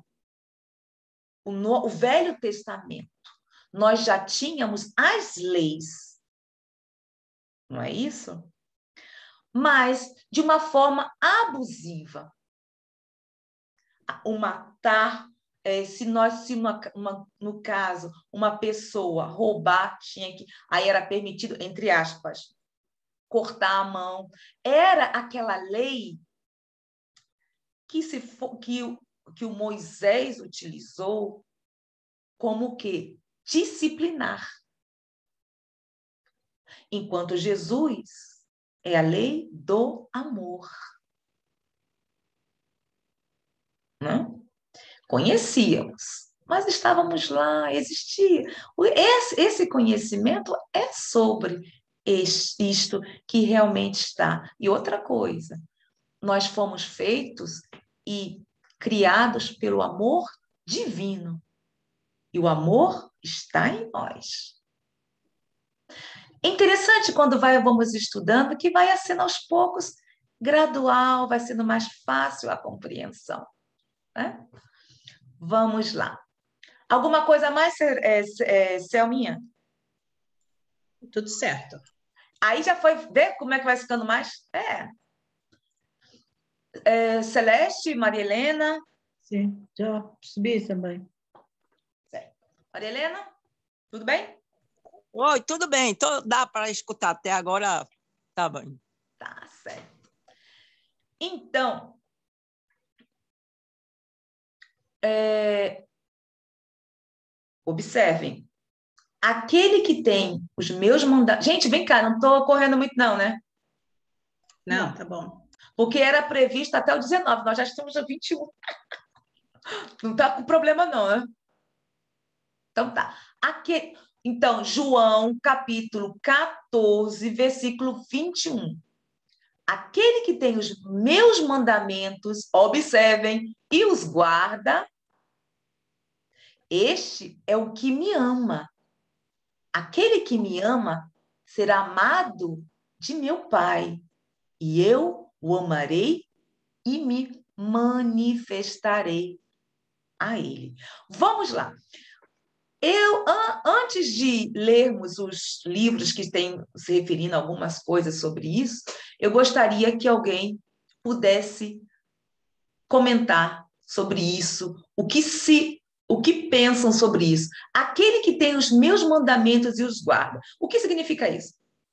o Velho Testamento. Nós já tínhamos as leis. Não é isso? Mas de uma forma abusiva. O matar, no caso, uma pessoa roubar, aí era permitido, entre aspas, cortar a mão. Era aquela lei que o Moisés utilizou como o quê? Disciplinar. Enquanto Jesus é a lei do amor. Não? Conhecíamos, mas estávamos lá, existia. Esse conhecimento é sobre isto que realmente está. E outra coisa, nós fomos feitos e criados pelo amor divino. E o amor está em nós. É interessante quando vamos estudando que vai sendo aos poucos, gradual, vai sendo mais fácil a compreensão, né? Vamos lá. Alguma coisa mais, Selminha? Tudo certo. Aí já foi, vê como é que vai ficando mais? Celeste, Maria Helena? Sim, já percebi também. Certo. Maria Helena, tudo bem? Oi, tudo bem. Dá para escutar até agora, tá bem. Tá certo. Então, observem. Aquele que tem os meus mandamentos... Gente, vem cá, não estou correndo muito não, né? Não, tá bom. Porque era previsto até o 19, nós já estamos no 21. Não está com problema não, né? Então tá. Então, João, capítulo 14, versículo 21. Aquele que tem os meus mandamentos, observem, e os guarda, este é o que me ama. Aquele que me ama será amado de meu Pai, e eu o amarei e me manifestarei a ele. Vamos lá. Antes de lermos os livros que têm se referindo a algumas coisas sobre isso, eu gostaria que alguém pudesse comentar sobre isso, o que pensam sobre isso. Aquele que tem os meus mandamentos e os guarda. O que significa isso?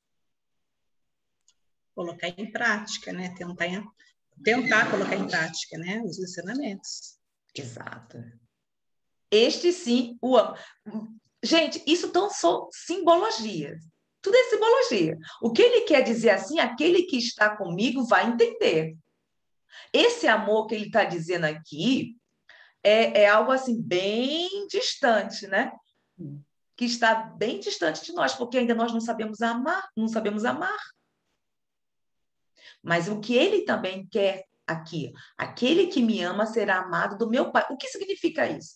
Colocar em prática, né? Tentar colocar em prática, né? Os ensinamentos. Exato. Este sim o amo. Gente, isso são simbologias. Tudo é simbologia. O que ele quer dizer assim, aquele que está comigo vai entender. Esse amor que ele está dizendo aqui é algo assim bem distante, né? Que está bem distante de nós, porque ainda nós não sabemos amar, não sabemos amar. Mas o que ele também quer aqui, aquele que me ama será amado do meu Pai. O que significa isso?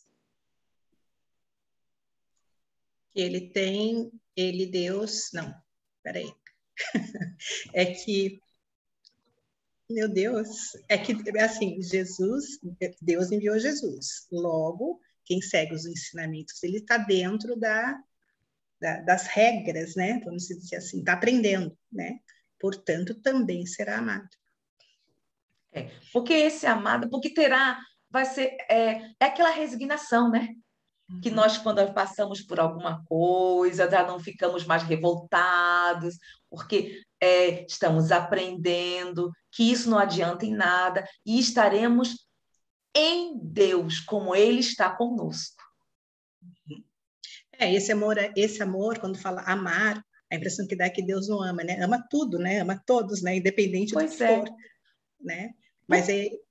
Deus, não, peraí. É que, meu Deus, é que, assim, Deus enviou Jesus. Logo, quem segue os ensinamentos, ele está dentro das regras, né? Vamos dizer assim, está aprendendo, né? Portanto, também será amado. Porque esse amado, porque vai ser, aquela resignação, né? Que nós, quando passamos por alguma coisa, já não ficamos mais revoltados, porque estamos aprendendo que isso não adianta em nada e estaremos em Deus, como Ele está conosco. Esse amor, quando fala amar, a impressão que dá é que Deus não ama, né? Ama tudo, né? Ama todos, né? Independente do que for, né? Mas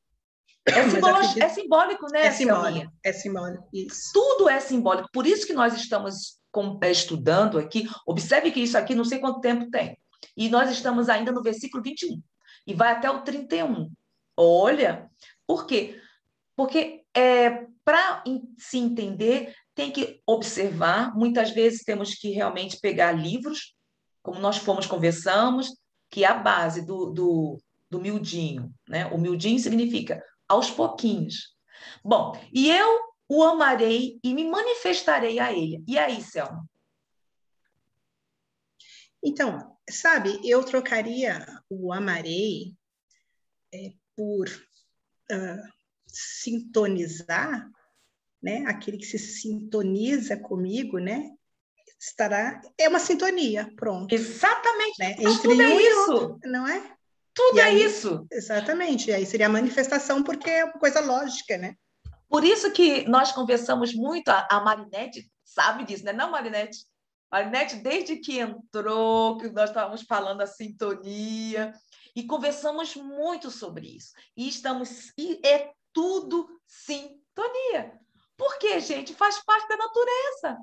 é simbólico, né, Selminha? É simbólico, isso. Tudo é simbólico. Por isso que nós estamos estudando aqui. Observe que isso aqui não sei quanto tempo tem. E nós estamos ainda no versículo 21. E vai até o 31. Olha, por quê? Porque para se entender, tem que observar. Muitas vezes temos que realmente pegar livros, como nós conversamos, que é a base do miudinho, né? O miudinho significa aos pouquinhos. Bom, e eu o amarei e me manifestarei a ele. E aí, Selma? Então, sabe, eu trocaria o amarei por sintonizar, né? Aquele que se sintoniza comigo, né? É uma sintonia, pronto. Exatamente. Né? Mas Entre tudo é um isso. E outro, não é? Tudo é isso. Exatamente. E aí seria a manifestação, porque é uma coisa lógica, né? Por isso que nós conversamos muito, a Marinete sabe disso, né? Não, Marinete? Marinete, desde que entrou, que nós estávamos falando a sintonia, e conversamos muito sobre isso. E é tudo sintonia. Por quê, gente? Faz parte da natureza.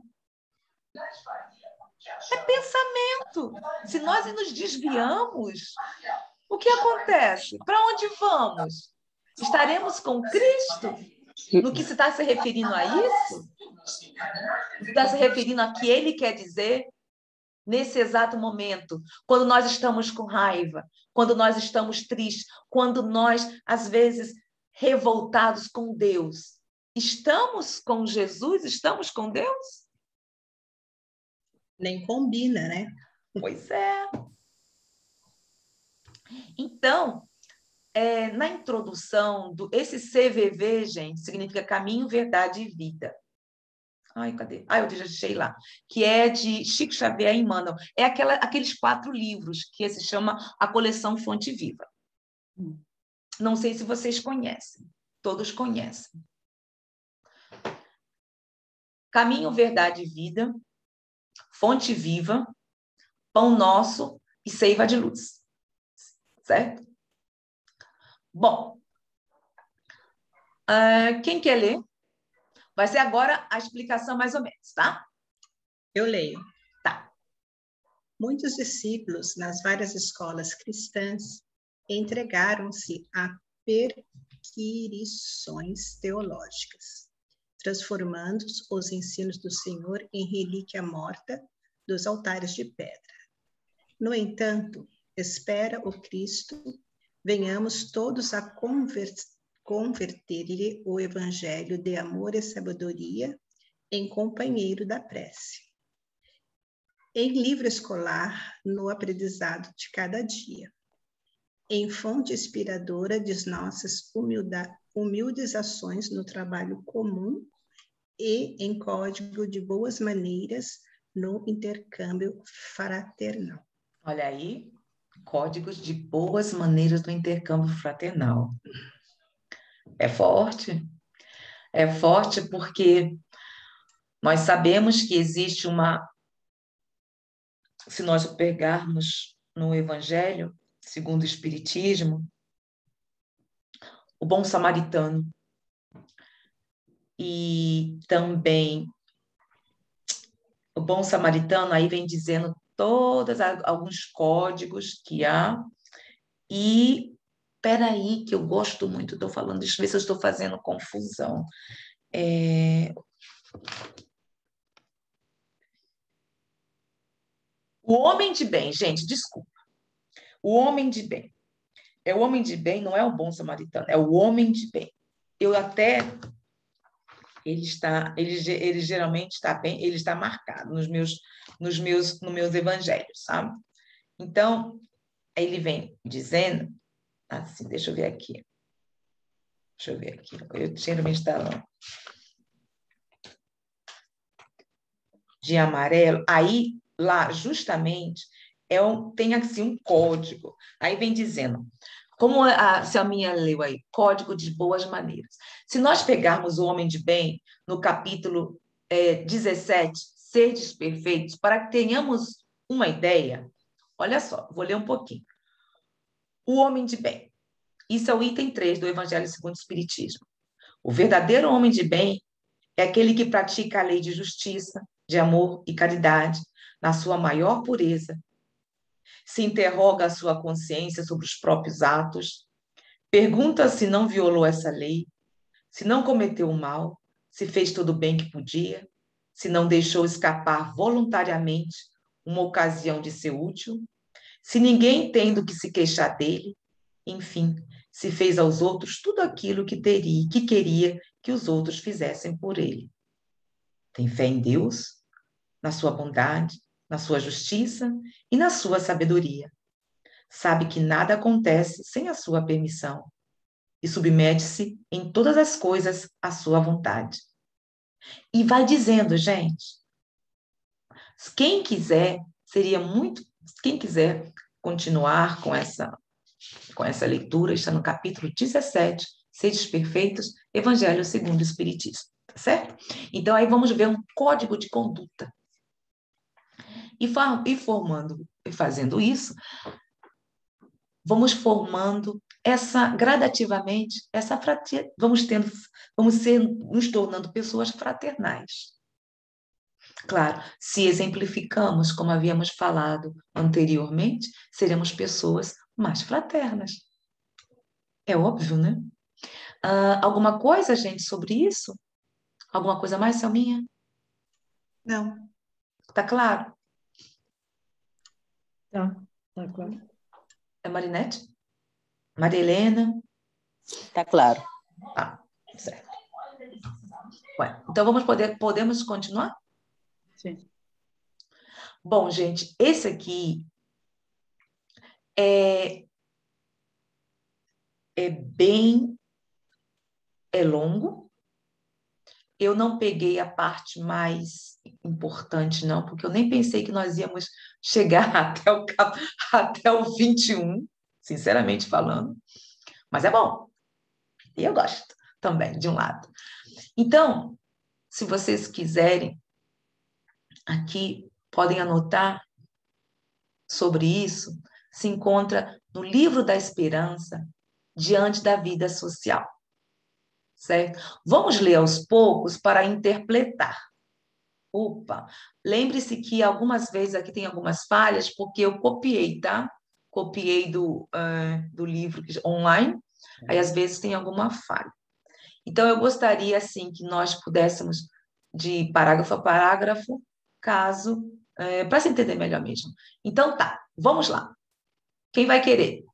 É pensamento. Se nós nos desviamos, o que acontece? Para onde vamos? Estaremos com Cristo? No que se está se referindo a isso? Está se referindo a que ele quer dizer? nesse exato momento, quando nós estamos com raiva, quando nós estamos tristes, quando nós, às vezes, revoltados com Deus. Estamos com Jesus? Estamos com Deus? Nem combina, né? Pois é. Então, na introdução, esse CVV, gente, significa Caminho, Verdade e Vida. Ai, cadê? Eu deixei lá. Que é de Chico Xavier e Emmanuel. É aqueles 4 livros que se chama a coleção Fonte Viva. Não sei se vocês conhecem. Todos conhecem. Caminho, Verdade e Vida, Fonte Viva, Pão Nosso e Seiva de Luz. Certo? Bom, quem quer ler? Vai ser agora a explicação mais ou menos, tá? Eu leio. Tá. Muitos discípulos nas várias escolas cristãs entregaram-se a perquirições teológicas, transformando os ensinos do Senhor em relíquia morta dos altares de pedra. No entanto, espera o Cristo, venhamos todos a converter-lhe o evangelho de amor e sabedoria em companheiro da prece. Em livro escolar, no aprendizado de cada dia. Em fonte inspiradora de nossas humildes ações no trabalho comum e em código de boas maneiras no intercâmbio fraternal. Olha aí, códigos de boas maneiras do intercâmbio fraternal. É forte. É forte porque nós sabemos que existe se nós pegarmos no Evangelho, segundo o Espiritismo, o bom samaritano. E também o bom samaritano aí vem dizendo alguns códigos que há. E peraí, que eu gosto muito, estou falando, deixa eu ver se eu estou fazendo confusão. O homem de bem, gente, desculpa. O homem de bem. O homem de bem não é o bom samaritano, é o homem de bem. Ele geralmente está bem, ele está marcado nos meus evangelhos, sabe? Então, ele vem dizendo, assim, deixa eu ver aqui. Eu geralmente está lá. De amarelo, aí lá justamente tem assim um código. Aí vem dizendo, como a Selminha leu aí, código de boas maneiras. Se nós pegarmos o homem de bem, no capítulo 17, Sedes perfeitos, para que tenhamos uma ideia, olha só, vou ler um pouquinho. O homem de bem. Isso é o item 3 do Evangelho segundo o Espiritismo. O verdadeiro homem de bem é aquele que pratica a lei de justiça, de amor e caridade, na sua maior pureza. Se interroga a sua consciência sobre os próprios atos, pergunta se não violou essa lei, se não cometeu o mal, se fez tudo o bem que podia, se não deixou escapar voluntariamente uma ocasião de ser útil, se ninguém tem do que se queixar dele, enfim, se fez aos outros tudo aquilo que queria que os outros fizessem por ele. Tem fé em Deus, na sua bondade, na sua justiça e na sua sabedoria. Sabe que nada acontece sem a sua permissão e submete-se em todas as coisas à sua vontade. E vai dizendo, gente, quem quiser continuar com essa leitura, está no capítulo 17, Sedes perfeitos, Evangelho segundo o Espiritismo, tá certo? Então, aí vamos ver um código de conduta. E fazendo isso, vamos formando gradativamente, vamos nos tornando pessoas fraternais. Claro, se exemplificamos, como havíamos falado anteriormente, seremos pessoas mais fraternas. É óbvio, né? Alguma coisa, gente, sobre isso? Alguma coisa mais, Selminha? Não. Tá claro? Tá claro. É Marinete? Maria Helena? Tá claro. Tá, certo. Ué, então podemos continuar? Sim. Bom, gente, esse aqui é longo. Eu não peguei a parte mais importante, não, porque eu nem pensei que nós íamos chegar até o 21, sinceramente falando. Mas é bom. E eu gosto também, de um lado. Então, se vocês quiserem, aqui podem anotar sobre isso, se encontra no Livro da Esperança, Diante da Vida Social. Certo? Vamos ler aos poucos para interpretar. Opa, lembre-se que algumas vezes aqui tem algumas falhas, porque eu copiei, tá? Copiei do livro online, aí às vezes tem alguma falha. Então, eu gostaria, assim, que nós pudéssemos, de parágrafo a parágrafo, para se entender melhor mesmo. Então, tá, vamos lá. Quem vai querer?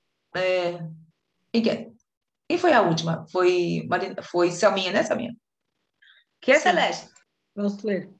Quem quer? Quem foi a última? Foi Selminha, né, Selminha? Que é Sim. Celeste? Posso ler?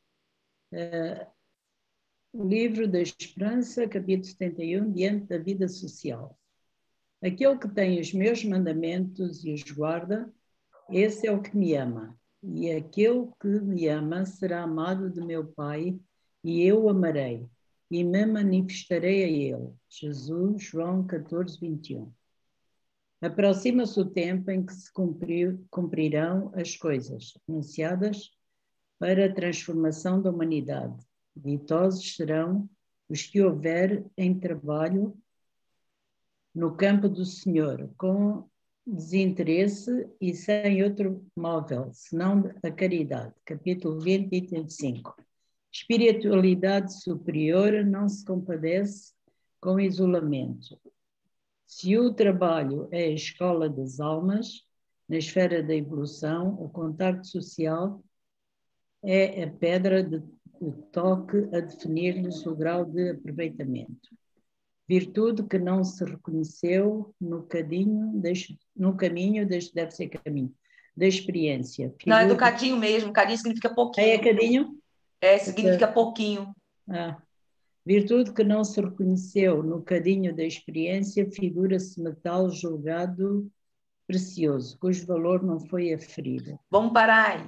O Livro da Esperança, capítulo 71, Diante da Vida Social. Aquele que tem os meus mandamentos e os guarda, esse é o que me ama. E aquele que me ama será amado de meu Pai, e eu o amarei, e me manifestarei a ele. Jesus, João 14, 21. Aproxima-se o tempo em que se cumprirão as coisas anunciadas para a transformação da humanidade. Ditosos serão os que houver em trabalho no campo do Senhor, com desinteresse e sem outro móvel, senão a caridade. Capítulo 20, item 5. Espiritualidade superior não se compadece com isolamento. Se o trabalho é a escola das almas, na esfera da evolução, o contacto social é a pedra de toque a definir-lhes o grau de aproveitamento. Virtude que não se reconheceu no caminho deve ser caminho, da experiência. Não, é do cadinho mesmo, cadinho significa pouquinho. É cadinho? Significa pouquinho. Virtude que não se reconheceu no cadinho da experiência, figura-se metal julgado precioso, cujo valor não foi aferido. Vamos parar aí.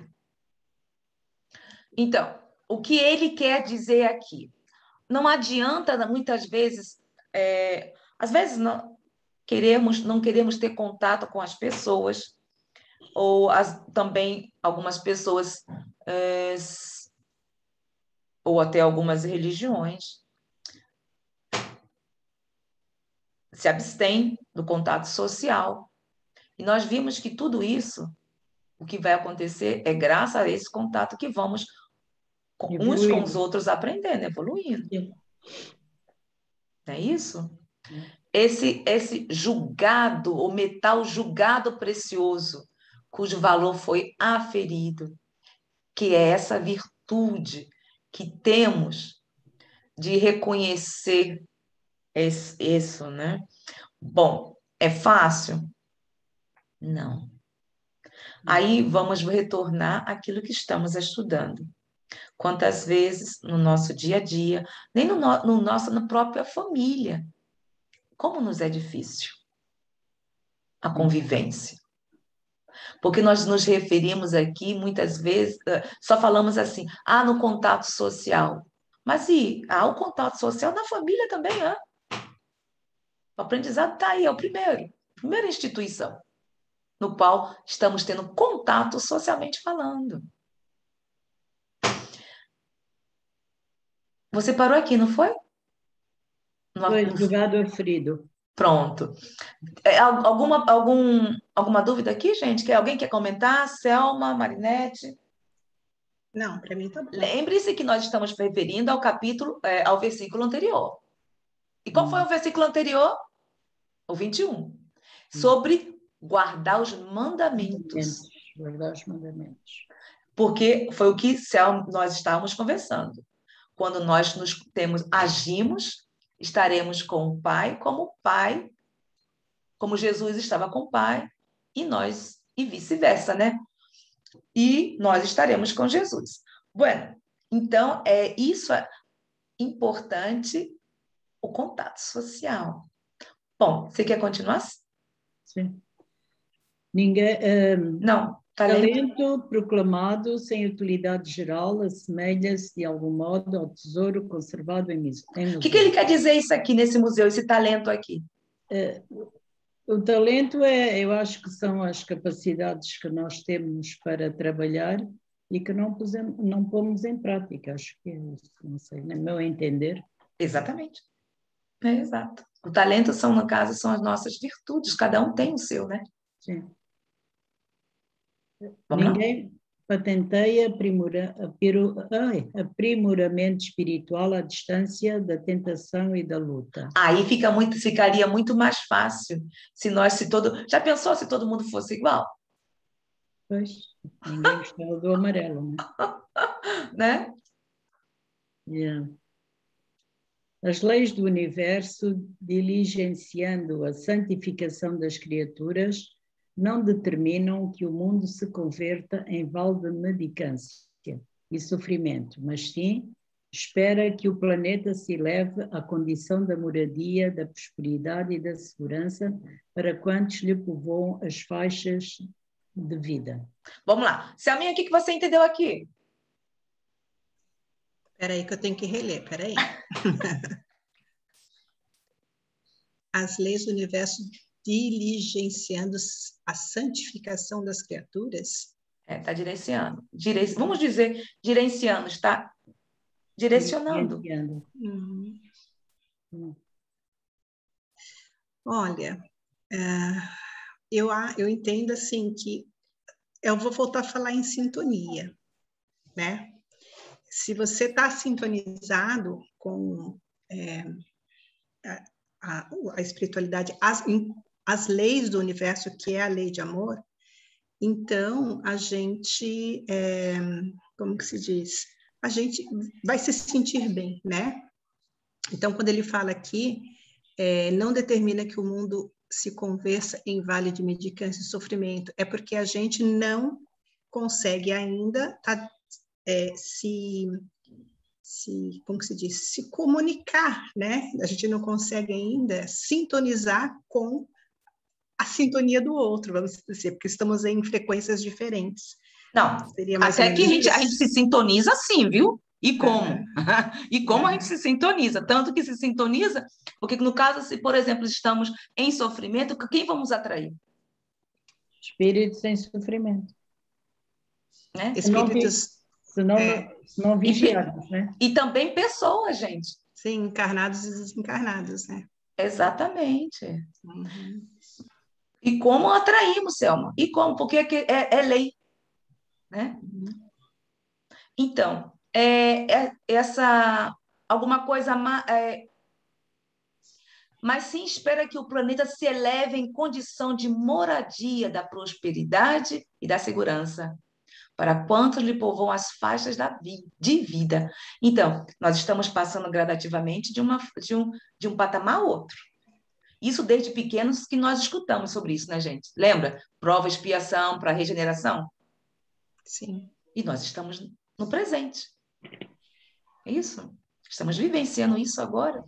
Então, o que ele quer dizer aqui? Não adianta, muitas vezes, às vezes não queremos ter contato com as pessoas, ou também algumas pessoas, ou até algumas religiões, se abstêm do contato social. E nós vimos que tudo isso, o que vai acontecer é graças a esse contato que vamos uns com os outros aprendendo, evoluindo. Sim. Não é isso? Esse julgado, o metal julgado precioso, cujo valor foi aferido, que é essa virtude que temos de reconhecer isso, né? Bom, é fácil? Não. Aí vamos retornar àquilo que estamos estudando. Quantas vezes no nosso dia a dia, nem na própria família, como nos é difícil a convivência. Porque nós nos referimos aqui, muitas vezes, só falamos assim, no contato social. Mas o contato social na família também, O aprendizado está aí, é a primeira instituição no qual estamos tendo contato socialmente falando. Você parou aqui, não foi? Foi julgado aferido. Pronto. Alguma dúvida aqui, gente? Alguém quer comentar? Selma, Marinete? Não, para mim tá bom. Lembre-se que nós estamos referindo ao versículo anterior. E qual foi o versículo anterior? O 21. Sobre guardar os mandamentos. Guardar os mandamentos. Porque foi o que nós estávamos conversando. Quando nós agimos estaremos com o Pai, como Jesus estava com o Pai, e vice-versa, né? E nós estaremos com Jesus. Bueno, então, isso é importante, o contato social. Bom, você quer continuar? Sim. Ninguém... Não. Talento proclamado sem utilidade geral assemelha-se de algum modo ao tesouro conservado em museu. O que ele quer dizer isso aqui nesse museu, esse talento aqui? O talento eu acho que são as capacidades que nós temos para trabalhar e que não pomos em prática. Acho que é isso, não sei, no meu entender. Exatamente. Exato. O talento no caso, são as nossas virtudes. Cada um tem o seu, né? Sim. Ninguém patenteia aprimoramento espiritual à distância da tentação e da luta. Aí ficaria muito mais fácil já pensou se todo mundo fosse igual? Pois, ninguém gostava do amarelo, né? Né? Yeah. As leis do universo, diligenciando a santificação das criaturas, não determinam que o mundo se converta em vale de mendicância e sofrimento, mas sim espera que o planeta se eleve à condição da moradia, da prosperidade e da segurança para quantos lhe povoam as faixas de vida. Vamos lá. Selminha, o que você entendeu aqui? Espera aí que eu tenho que reler, espera aí. As leis do universo diligenciando a santificação das criaturas? Está direcionando. Vamos dizer, gerenciando, está direcionando. Olha, eu entendo assim que eu vou voltar a falar em sintonia, né? Se você está sintonizado com a espiritualidade, as leis do universo, que é a lei de amor, então a gente, como que se diz? A gente vai se sentir bem, né? Então, quando ele fala aqui, não determina que o mundo se converta em vale de mendicância e sofrimento, é porque a gente não consegue ainda como que se diz? Se comunicar, né? A gente não consegue ainda sintonizar com a sintonia do outro, vamos dizer, porque estamos em frequências diferentes. Não, até que a gente se sintoniza sim, viu? E como? E como a gente se sintoniza? Tanto que se sintoniza, porque no caso, se, por exemplo, estamos em sofrimento, quem vamos atrair? Espíritos em sofrimento. Né? Espíritos... Se não vigiarmos, né? E também pessoas, gente. Sim, encarnados e desencarnados, né? Exatamente. Uhum. E como atraímos, Selma? E como? Porque é lei. Né? Uhum. Então, alguma coisa... mas sim espera que o planeta se eleve em condição de moradia da prosperidade e da segurança, para quantos lhe povoam as faixas de vida. Então, nós estamos passando gradativamente de um patamar a outro. Isso desde pequenos que nós escutamos sobre isso, né, gente? Lembra? Prova, expiação para regeneração? Sim. E nós estamos no presente. É isso. Estamos vivenciando isso agora.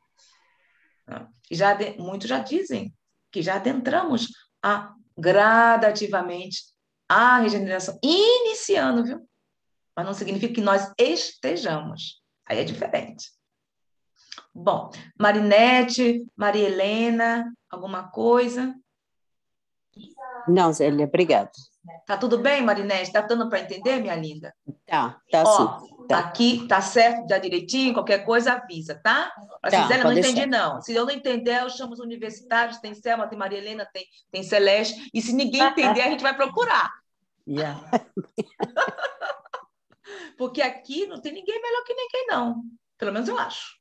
Muitos já dizem que já adentramos gradativamente a regeneração, iniciando, viu? Mas não significa que nós estejamos. Aí é diferente. Bom, Marinete, Maria Helena, alguma coisa? Não, Zélia, obrigada. Tá tudo bem, Marinete? Tá dando para entender, minha linda? Tá sim. Tá. Aqui, tá certo, tá direitinho, qualquer coisa avisa, tá? Assim, Zélia, não entendi, não. Se eu não entender, eu chamo os universitários, tem Selma, tem Maria Helena, tem Celeste, e se ninguém entender, a gente vai procurar. Yeah. Porque aqui não tem ninguém melhor que ninguém, não. Pelo menos eu acho.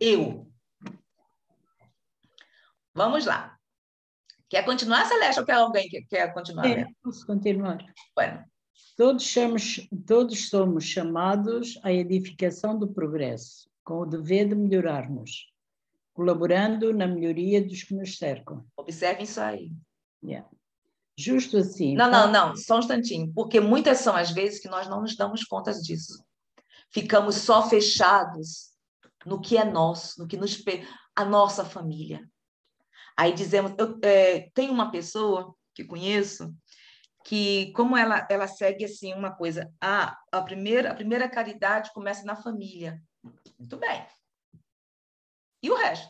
Vamos lá. Quer continuar, Celeste, ou quer alguém que quer continuar? Posso continuar. Bueno. Todos somos chamados à edificação do progresso, com o dever de melhorarmos. colaborando na melhoria dos que nos cercam. Observem isso aí. Yeah. Justo assim. Não, só um instantinho, porque muitas são as vezes que nós não nos damos conta disso. Ficamos só fechados no que é nosso, no que nos a nossa família. Aí dizemos, tem uma pessoa que conheço que, como ela segue assim uma coisa, a primeira caridade começa na família. Muito bem. E o resto?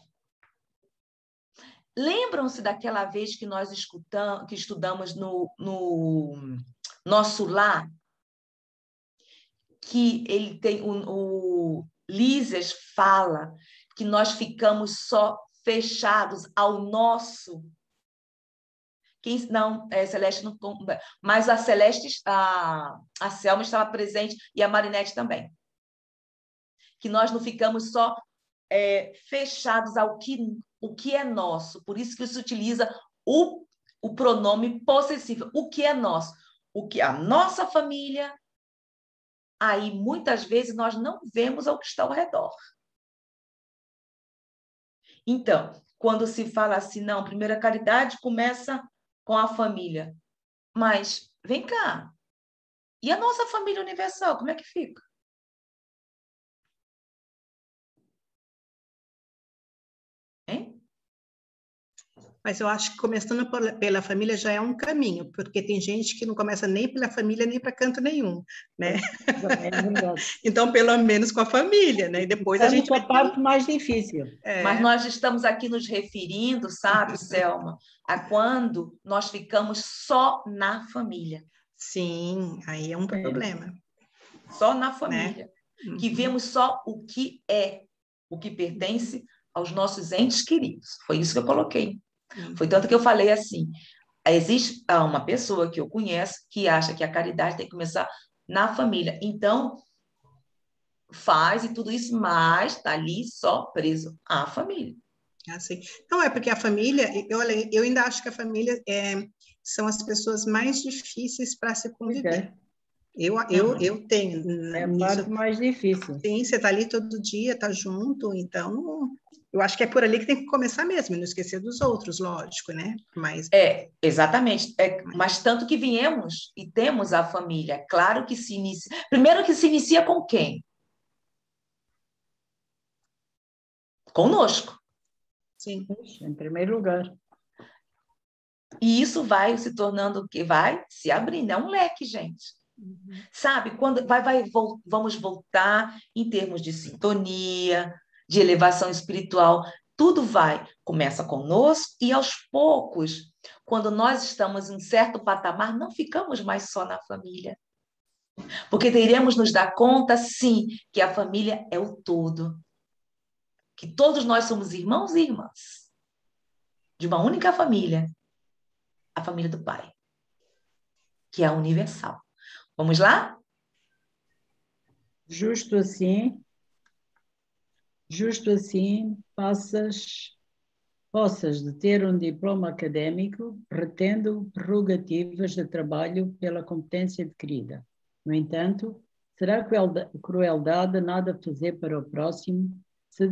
Lembram-se daquela vez que nós estudamos no nosso lar? Que ele tem, o Lísias fala que nós ficamos só fechados ao nosso. Não, Celeste não, mas a Celeste, a Selma estava presente e a Marinete também. Que nós não ficamos só fechados ao que é nosso. Por isso que se utiliza o pronome possessivo. O que é nosso? O que a nossa família. Aí, muitas vezes, nós não vemos o que está ao redor. Então, quando se fala assim, não, primeira caridade começa com a família. Mas, vem cá, e a nossa família universal, como é que fica? Hein? Mas eu acho que começando pela família já é um caminho, porque tem gente que não começa nem pela família, nem para canto nenhum, né? Então, pelo menos com a família, né? E depois a gente vai... a parte mais difícil. Mas nós estamos aqui nos referindo, sabe, Selma, a quando nós ficamos só na família. Sim, aí é um problema. Só na família. Né? Que vemos só o que é, o que pertence aos nossos entes queridos. Foi isso que eu coloquei. Foi tanto que eu falei assim, existe uma pessoa que eu conheço que acha que a caridade tem que começar na família. Então, faz e tudo isso, mas está ali só preso à família. Assim. Não, é porque a família, eu ainda acho que a família são as pessoas mais difíceis para se conviver. Eu tenho. É a parte mais difícil. Sim, você está ali todo dia, está junto, então eu acho que é por ali que tem que começar mesmo, e não esquecer dos outros, lógico, né? Mas... Exatamente. Mas tanto que viemos e temos a família. Claro que se inicia... Primeiro que se inicia com quem? Conosco. Sim. Em primeiro lugar. E isso vai se tornando o quê? Vai se abrindo. É um leque, gente. Sabe? Quando vamos voltar em termos de sintonia, de elevação espiritual, tudo começa conosco e aos poucos, quando nós estamos em certo patamar, não ficamos mais só na família. Porque teremos nos dar conta, sim, que a família é o todo. Que todos nós somos irmãos e irmãs de uma única família, a família do Pai, que é a universal. Vamos lá? Justo assim, possas de ter um diploma académico, retendo prerrogativas de trabalho pela competência adquirida. No entanto, será crueldade nada fazer para o próximo se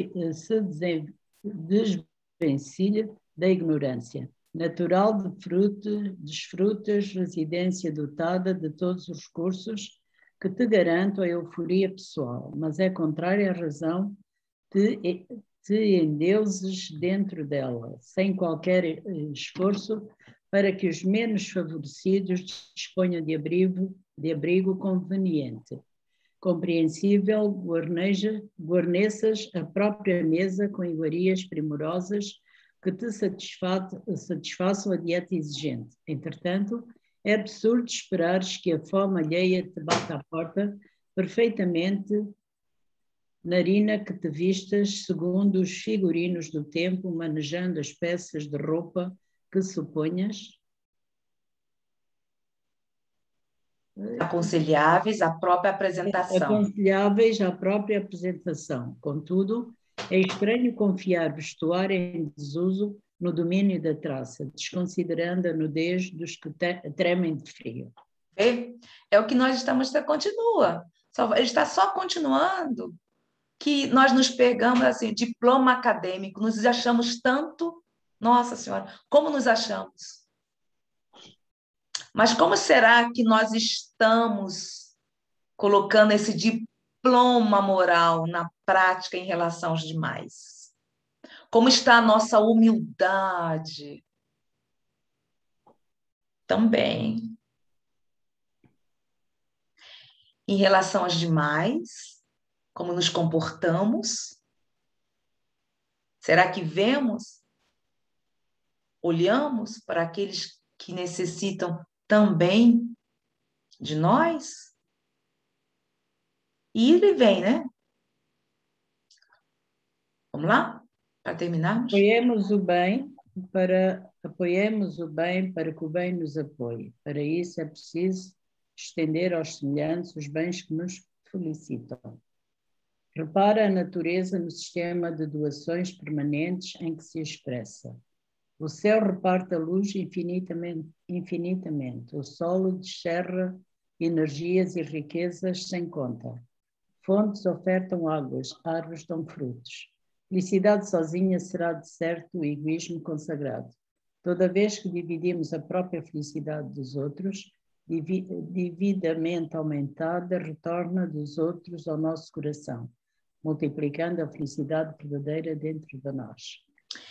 desvencilha da ignorância, natural de desfrutas residência dotada de todos os recursos que te garantam a euforia pessoal, mas é contrária à razão te endeuses dentro dela, sem qualquer esforço para que os menos favorecidos disponham de abrigo conveniente. Compreensível, guarneças a própria mesa com iguarias primorosas que te satisfaçam a dieta exigente. Entretanto, é absurdo esperares que a fome alheia te bata à porta perfeitamente narina que te vistas segundo os figurinos do tempo, manejando as peças de roupa que suponhas aconselháveis à própria apresentação. Contudo, é estranho confiar vestuário em desuso no domínio da traça, desconsiderando a nudez dos que tremem de frio. É o que nós estamos, continua. Ele está só continuando. que nós nos pegamos assim, diploma acadêmico, nos achamos tanto, nossa Senhora, como nos achamos? Mas como será que nós estamos colocando esse diploma moral na prática em relação aos demais? Como está a nossa humildade? Também. Em relação aos demais, como nos comportamos? Será que vemos, olhamos para aqueles que necessitam também de nós? E ele vem, né? Vamos lá? Para terminarmos? Apoiemos o bem para que o bem nos apoie. Para isso é preciso estender aos semelhantes os bens que nos felicitam. Repara a natureza no sistema de doações permanentes em que se expressa. O céu reparte a luz infinitamente. O solo descerra energias e riquezas sem conta. Fontes ofertam águas, árvores dão frutos. Felicidade sozinha será de certo o egoísmo consagrado. Toda vez que dividimos a própria felicidade dos outros, devidamente aumentada, retorna dos outros ao nosso coração, multiplicando a felicidade verdadeira dentro de nós.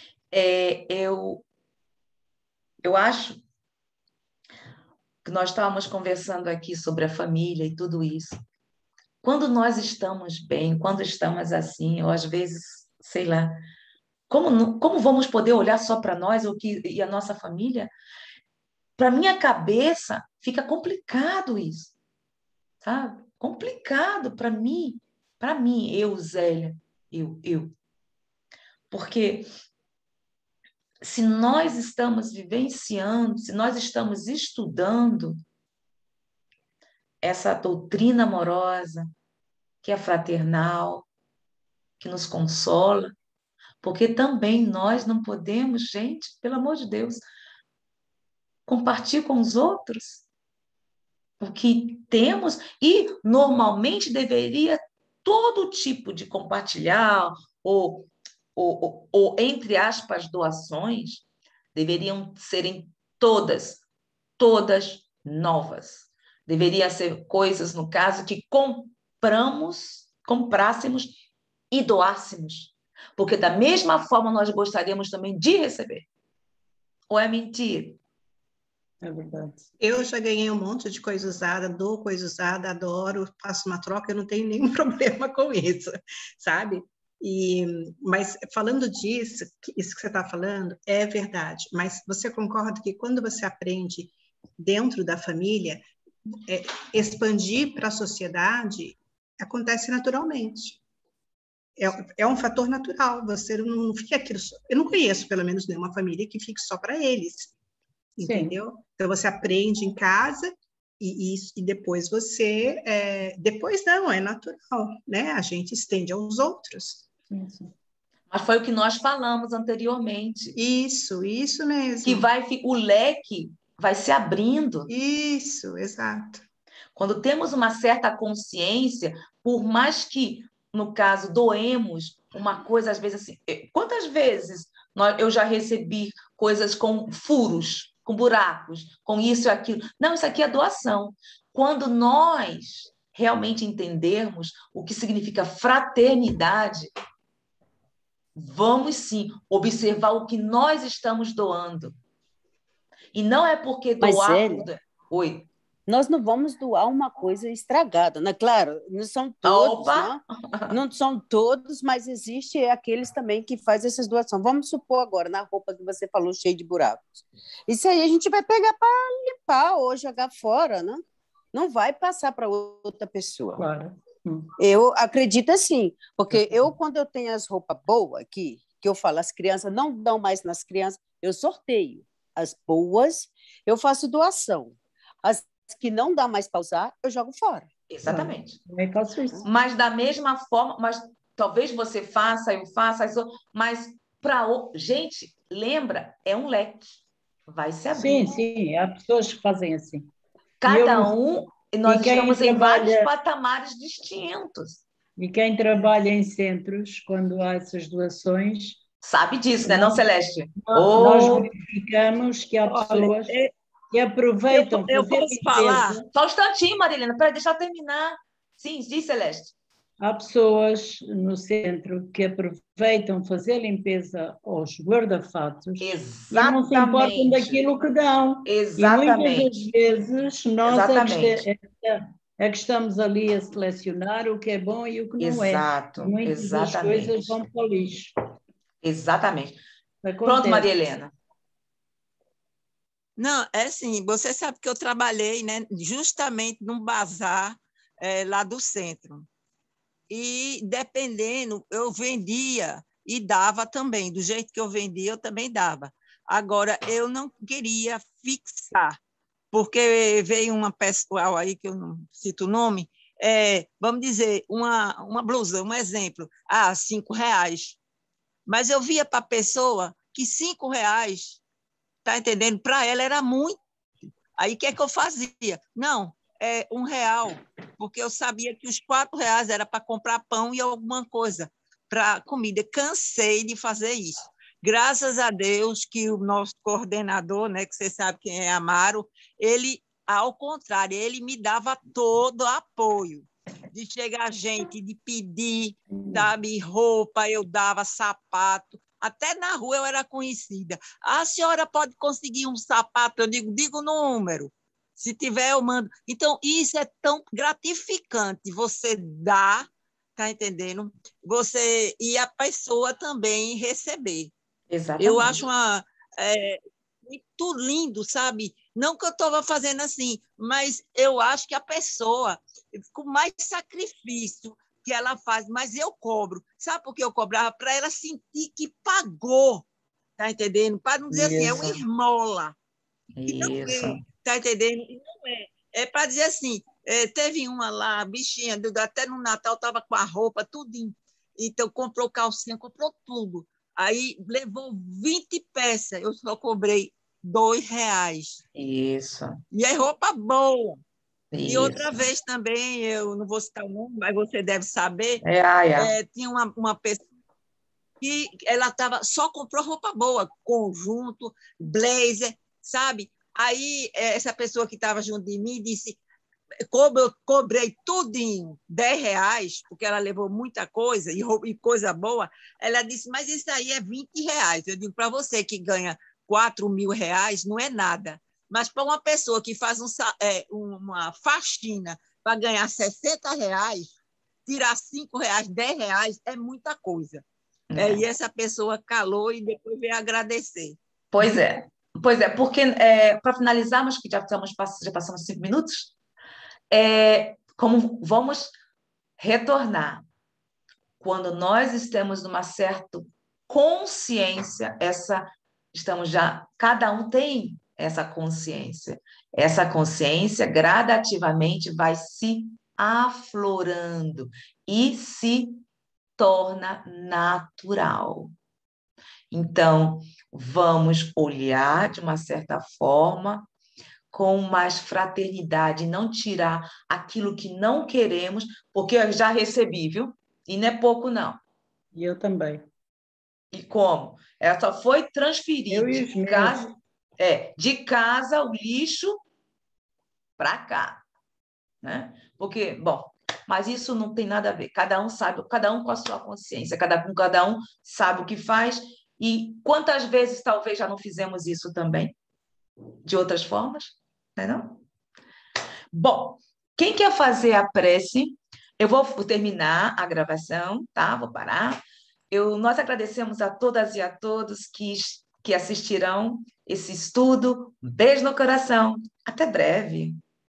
Eu acho que nós estávamos conversando aqui sobre a família e tudo isso. Quando nós estamos bem, quando estamos assim, ou às vezes, sei lá, como vamos poder olhar só para nós e a nossa família? Para minha cabeça, fica complicado isso, sabe? Complicado para mim, eu, Zélia, eu. Porque se nós estamos vivenciando, se nós estamos estudando essa doutrina amorosa, que é fraternal, que nos consola, porque também nós não podemos, gente, pelo amor de Deus, compartilhar com os outros o que temos e normalmente deveria todo tipo de compartilhar ou entre aspas, doações, deveriam serem todas novas. Deveria ser coisas, no caso, que comprássemos e doássemos. Porque da mesma forma nós gostaríamos também de receber. Ou é mentira? É verdade. Eu já ganhei um monte de coisa usada, dou coisa usada, adoro, faço uma troca, eu não tenho nenhum problema com isso, sabe? Mas falando disso, isso que você está falando é verdade, mas você concorda que quando você aprende dentro da família, expandir para a sociedade acontece naturalmente. É um fator natural, você não fica aquilo. Eu não conheço, pelo menos, nenhuma família que fique só para eles, entendeu? Sim. Então, você aprende em casa e depois você... depois não, é natural, né? A gente estende aos outros. Sim. Mas foi o que nós falamos anteriormente. Isso mesmo. Que o leque vai se abrindo. Isso, exato. Quando temos uma certa consciência, por mais que, no caso, doemos uma coisa, às vezes assim... Quantas vezes eu já recebi coisas com furos, com buracos, com isso e aquilo? Não, isso aqui é doação. Quando nós realmente entendermos o que significa fraternidade, vamos sim observar o que nós estamos doando. E não é porque doar... Oi. Nós não vamos doar uma coisa estragada, né? Claro, não são todos, não são todos, mas existe aqueles também que fazem essas doações. Vamos supor agora, na roupa que você falou, cheia de buracos. Isso aí a gente vai pegar para limpar ou jogar fora, né? Não vai passar para outra pessoa. Claro. Eu acredito assim, porque quando eu tenho as roupas boas aqui, que eu falo, as crianças não dão mais nas crianças, eu sorteio. As boas, eu faço doação. As que não dá mais para usar, eu jogo fora. Exatamente. Eu faço isso. Mas da mesma forma, talvez você faça, eu faça, mas gente, lembra, é um leque. Vai se abrir. Sim, há pessoas que fazem assim. Cada nós estamos em vários patamares distintos. E quem trabalha em centros, quando há essas doações, sabe disso, né, não, Celeste? nós verificamos que há Olha, pessoas que aproveitam eu fazer posso falar? limpeza. Só um instantinho, Marilena, para deixar eu terminar. Sim, diz, Celeste. Há pessoas no centro que aproveitam fazer limpeza aos guarda-fatos e não se importam daquilo que dão. Exatamente. E muitas das vezes nós Exatamente. é que estamos ali a selecionar o que é bom e o que não Exato, é. Muitas das exatamente. coisas vão para o lixo. Exatamente. Acontece. Pronto, Maria Helena. Não, é assim, você sabe que eu trabalhei, né, justamente num bazar lá do centro. E, dependendo, eu vendia e dava também. Do jeito que eu vendia, eu também dava. Agora, eu não queria fixar, porque veio uma pessoal aí, que eu não cito o nome, vamos dizer, uma blusa, um exemplo, R$ 5. Mas eu via para a pessoa que R$ 5, tá entendendo? Para ela era muito. Aí o que é que eu fazia? Não, R$ 1, porque eu sabia que os R$ 4 era para comprar pão e alguma coisa para comida. Cansei de fazer isso. Graças a Deus que o nosso coordenador, né, que você sabe quem é, Amaro, ele, ao contrário, ele me dava todo o apoio. De chegar gente, de pedir, sabe, roupa, eu dava sapato. Até na rua eu era conhecida. A senhora pode conseguir um sapato? Eu digo o número. Se tiver, eu mando. Então, isso é tão gratificante. Você dá, tá entendendo? Você e a pessoa também receber. Exatamente. Eu acho muito lindo, sabe? Não que eu estava fazendo assim, mas eu acho que a pessoa, com mais sacrifício que ela faz, mas eu cobro. Sabe por que eu cobrava? Para ela sentir que pagou, tá entendendo? Para não dizer assim, é uma esmola. Isso. Tá entendendo? E não é. É para dizer assim, teve uma lá, bichinha, até no Natal estava com a roupa, tudinho. Então, comprou calcinha, comprou tudo. Aí levou 20 peças, eu só cobrei R$ 2. Isso. E é roupa boa. Isso. E outra vez também, eu não vou citar o nome, mas você deve saber, tinha uma pessoa que ela só comprou roupa boa, conjunto, blazer, sabe? Aí essa pessoa que estava junto de mim disse, como eu cobrei tudinho, R$ 10, porque ela levou muita coisa e coisa boa, ela disse, mas isso aí é R$ 20. Eu digo, para você que ganha R$ 4.000, não é nada. Mas para uma pessoa que faz uma faxina para ganhar R$ 60, tirar R$ 5, R$ 10 é muita coisa. E essa pessoa calou e depois veio agradecer. Pois é, porque para finalizarmos, que já passamos 5 minutos, como vamos retornar quando nós estamos numa certa consciência, cada um tem essa consciência. Essa consciência gradativamente vai se aflorando e se torna natural. Então, vamos olhar de uma certa forma, com mais fraternidade, não tirar aquilo que não queremos, porque eu já recebi, viu? E não é pouco, não. E eu também. E como? Ela só foi transferir de casa o lixo para cá, né? Porque, bom, mas isso não tem nada a ver. Cada um sabe, cada um com a sua consciência, cada um sabe o que faz. E quantas vezes talvez já não fizemos isso também? De outras formas? Não é não? Bom, quem quer fazer a prece? Eu vou terminar a gravação, tá? Vou parar. Nós agradecemos a todas e a todos que assistirão esse estudo. Beijo no coração. Até breve.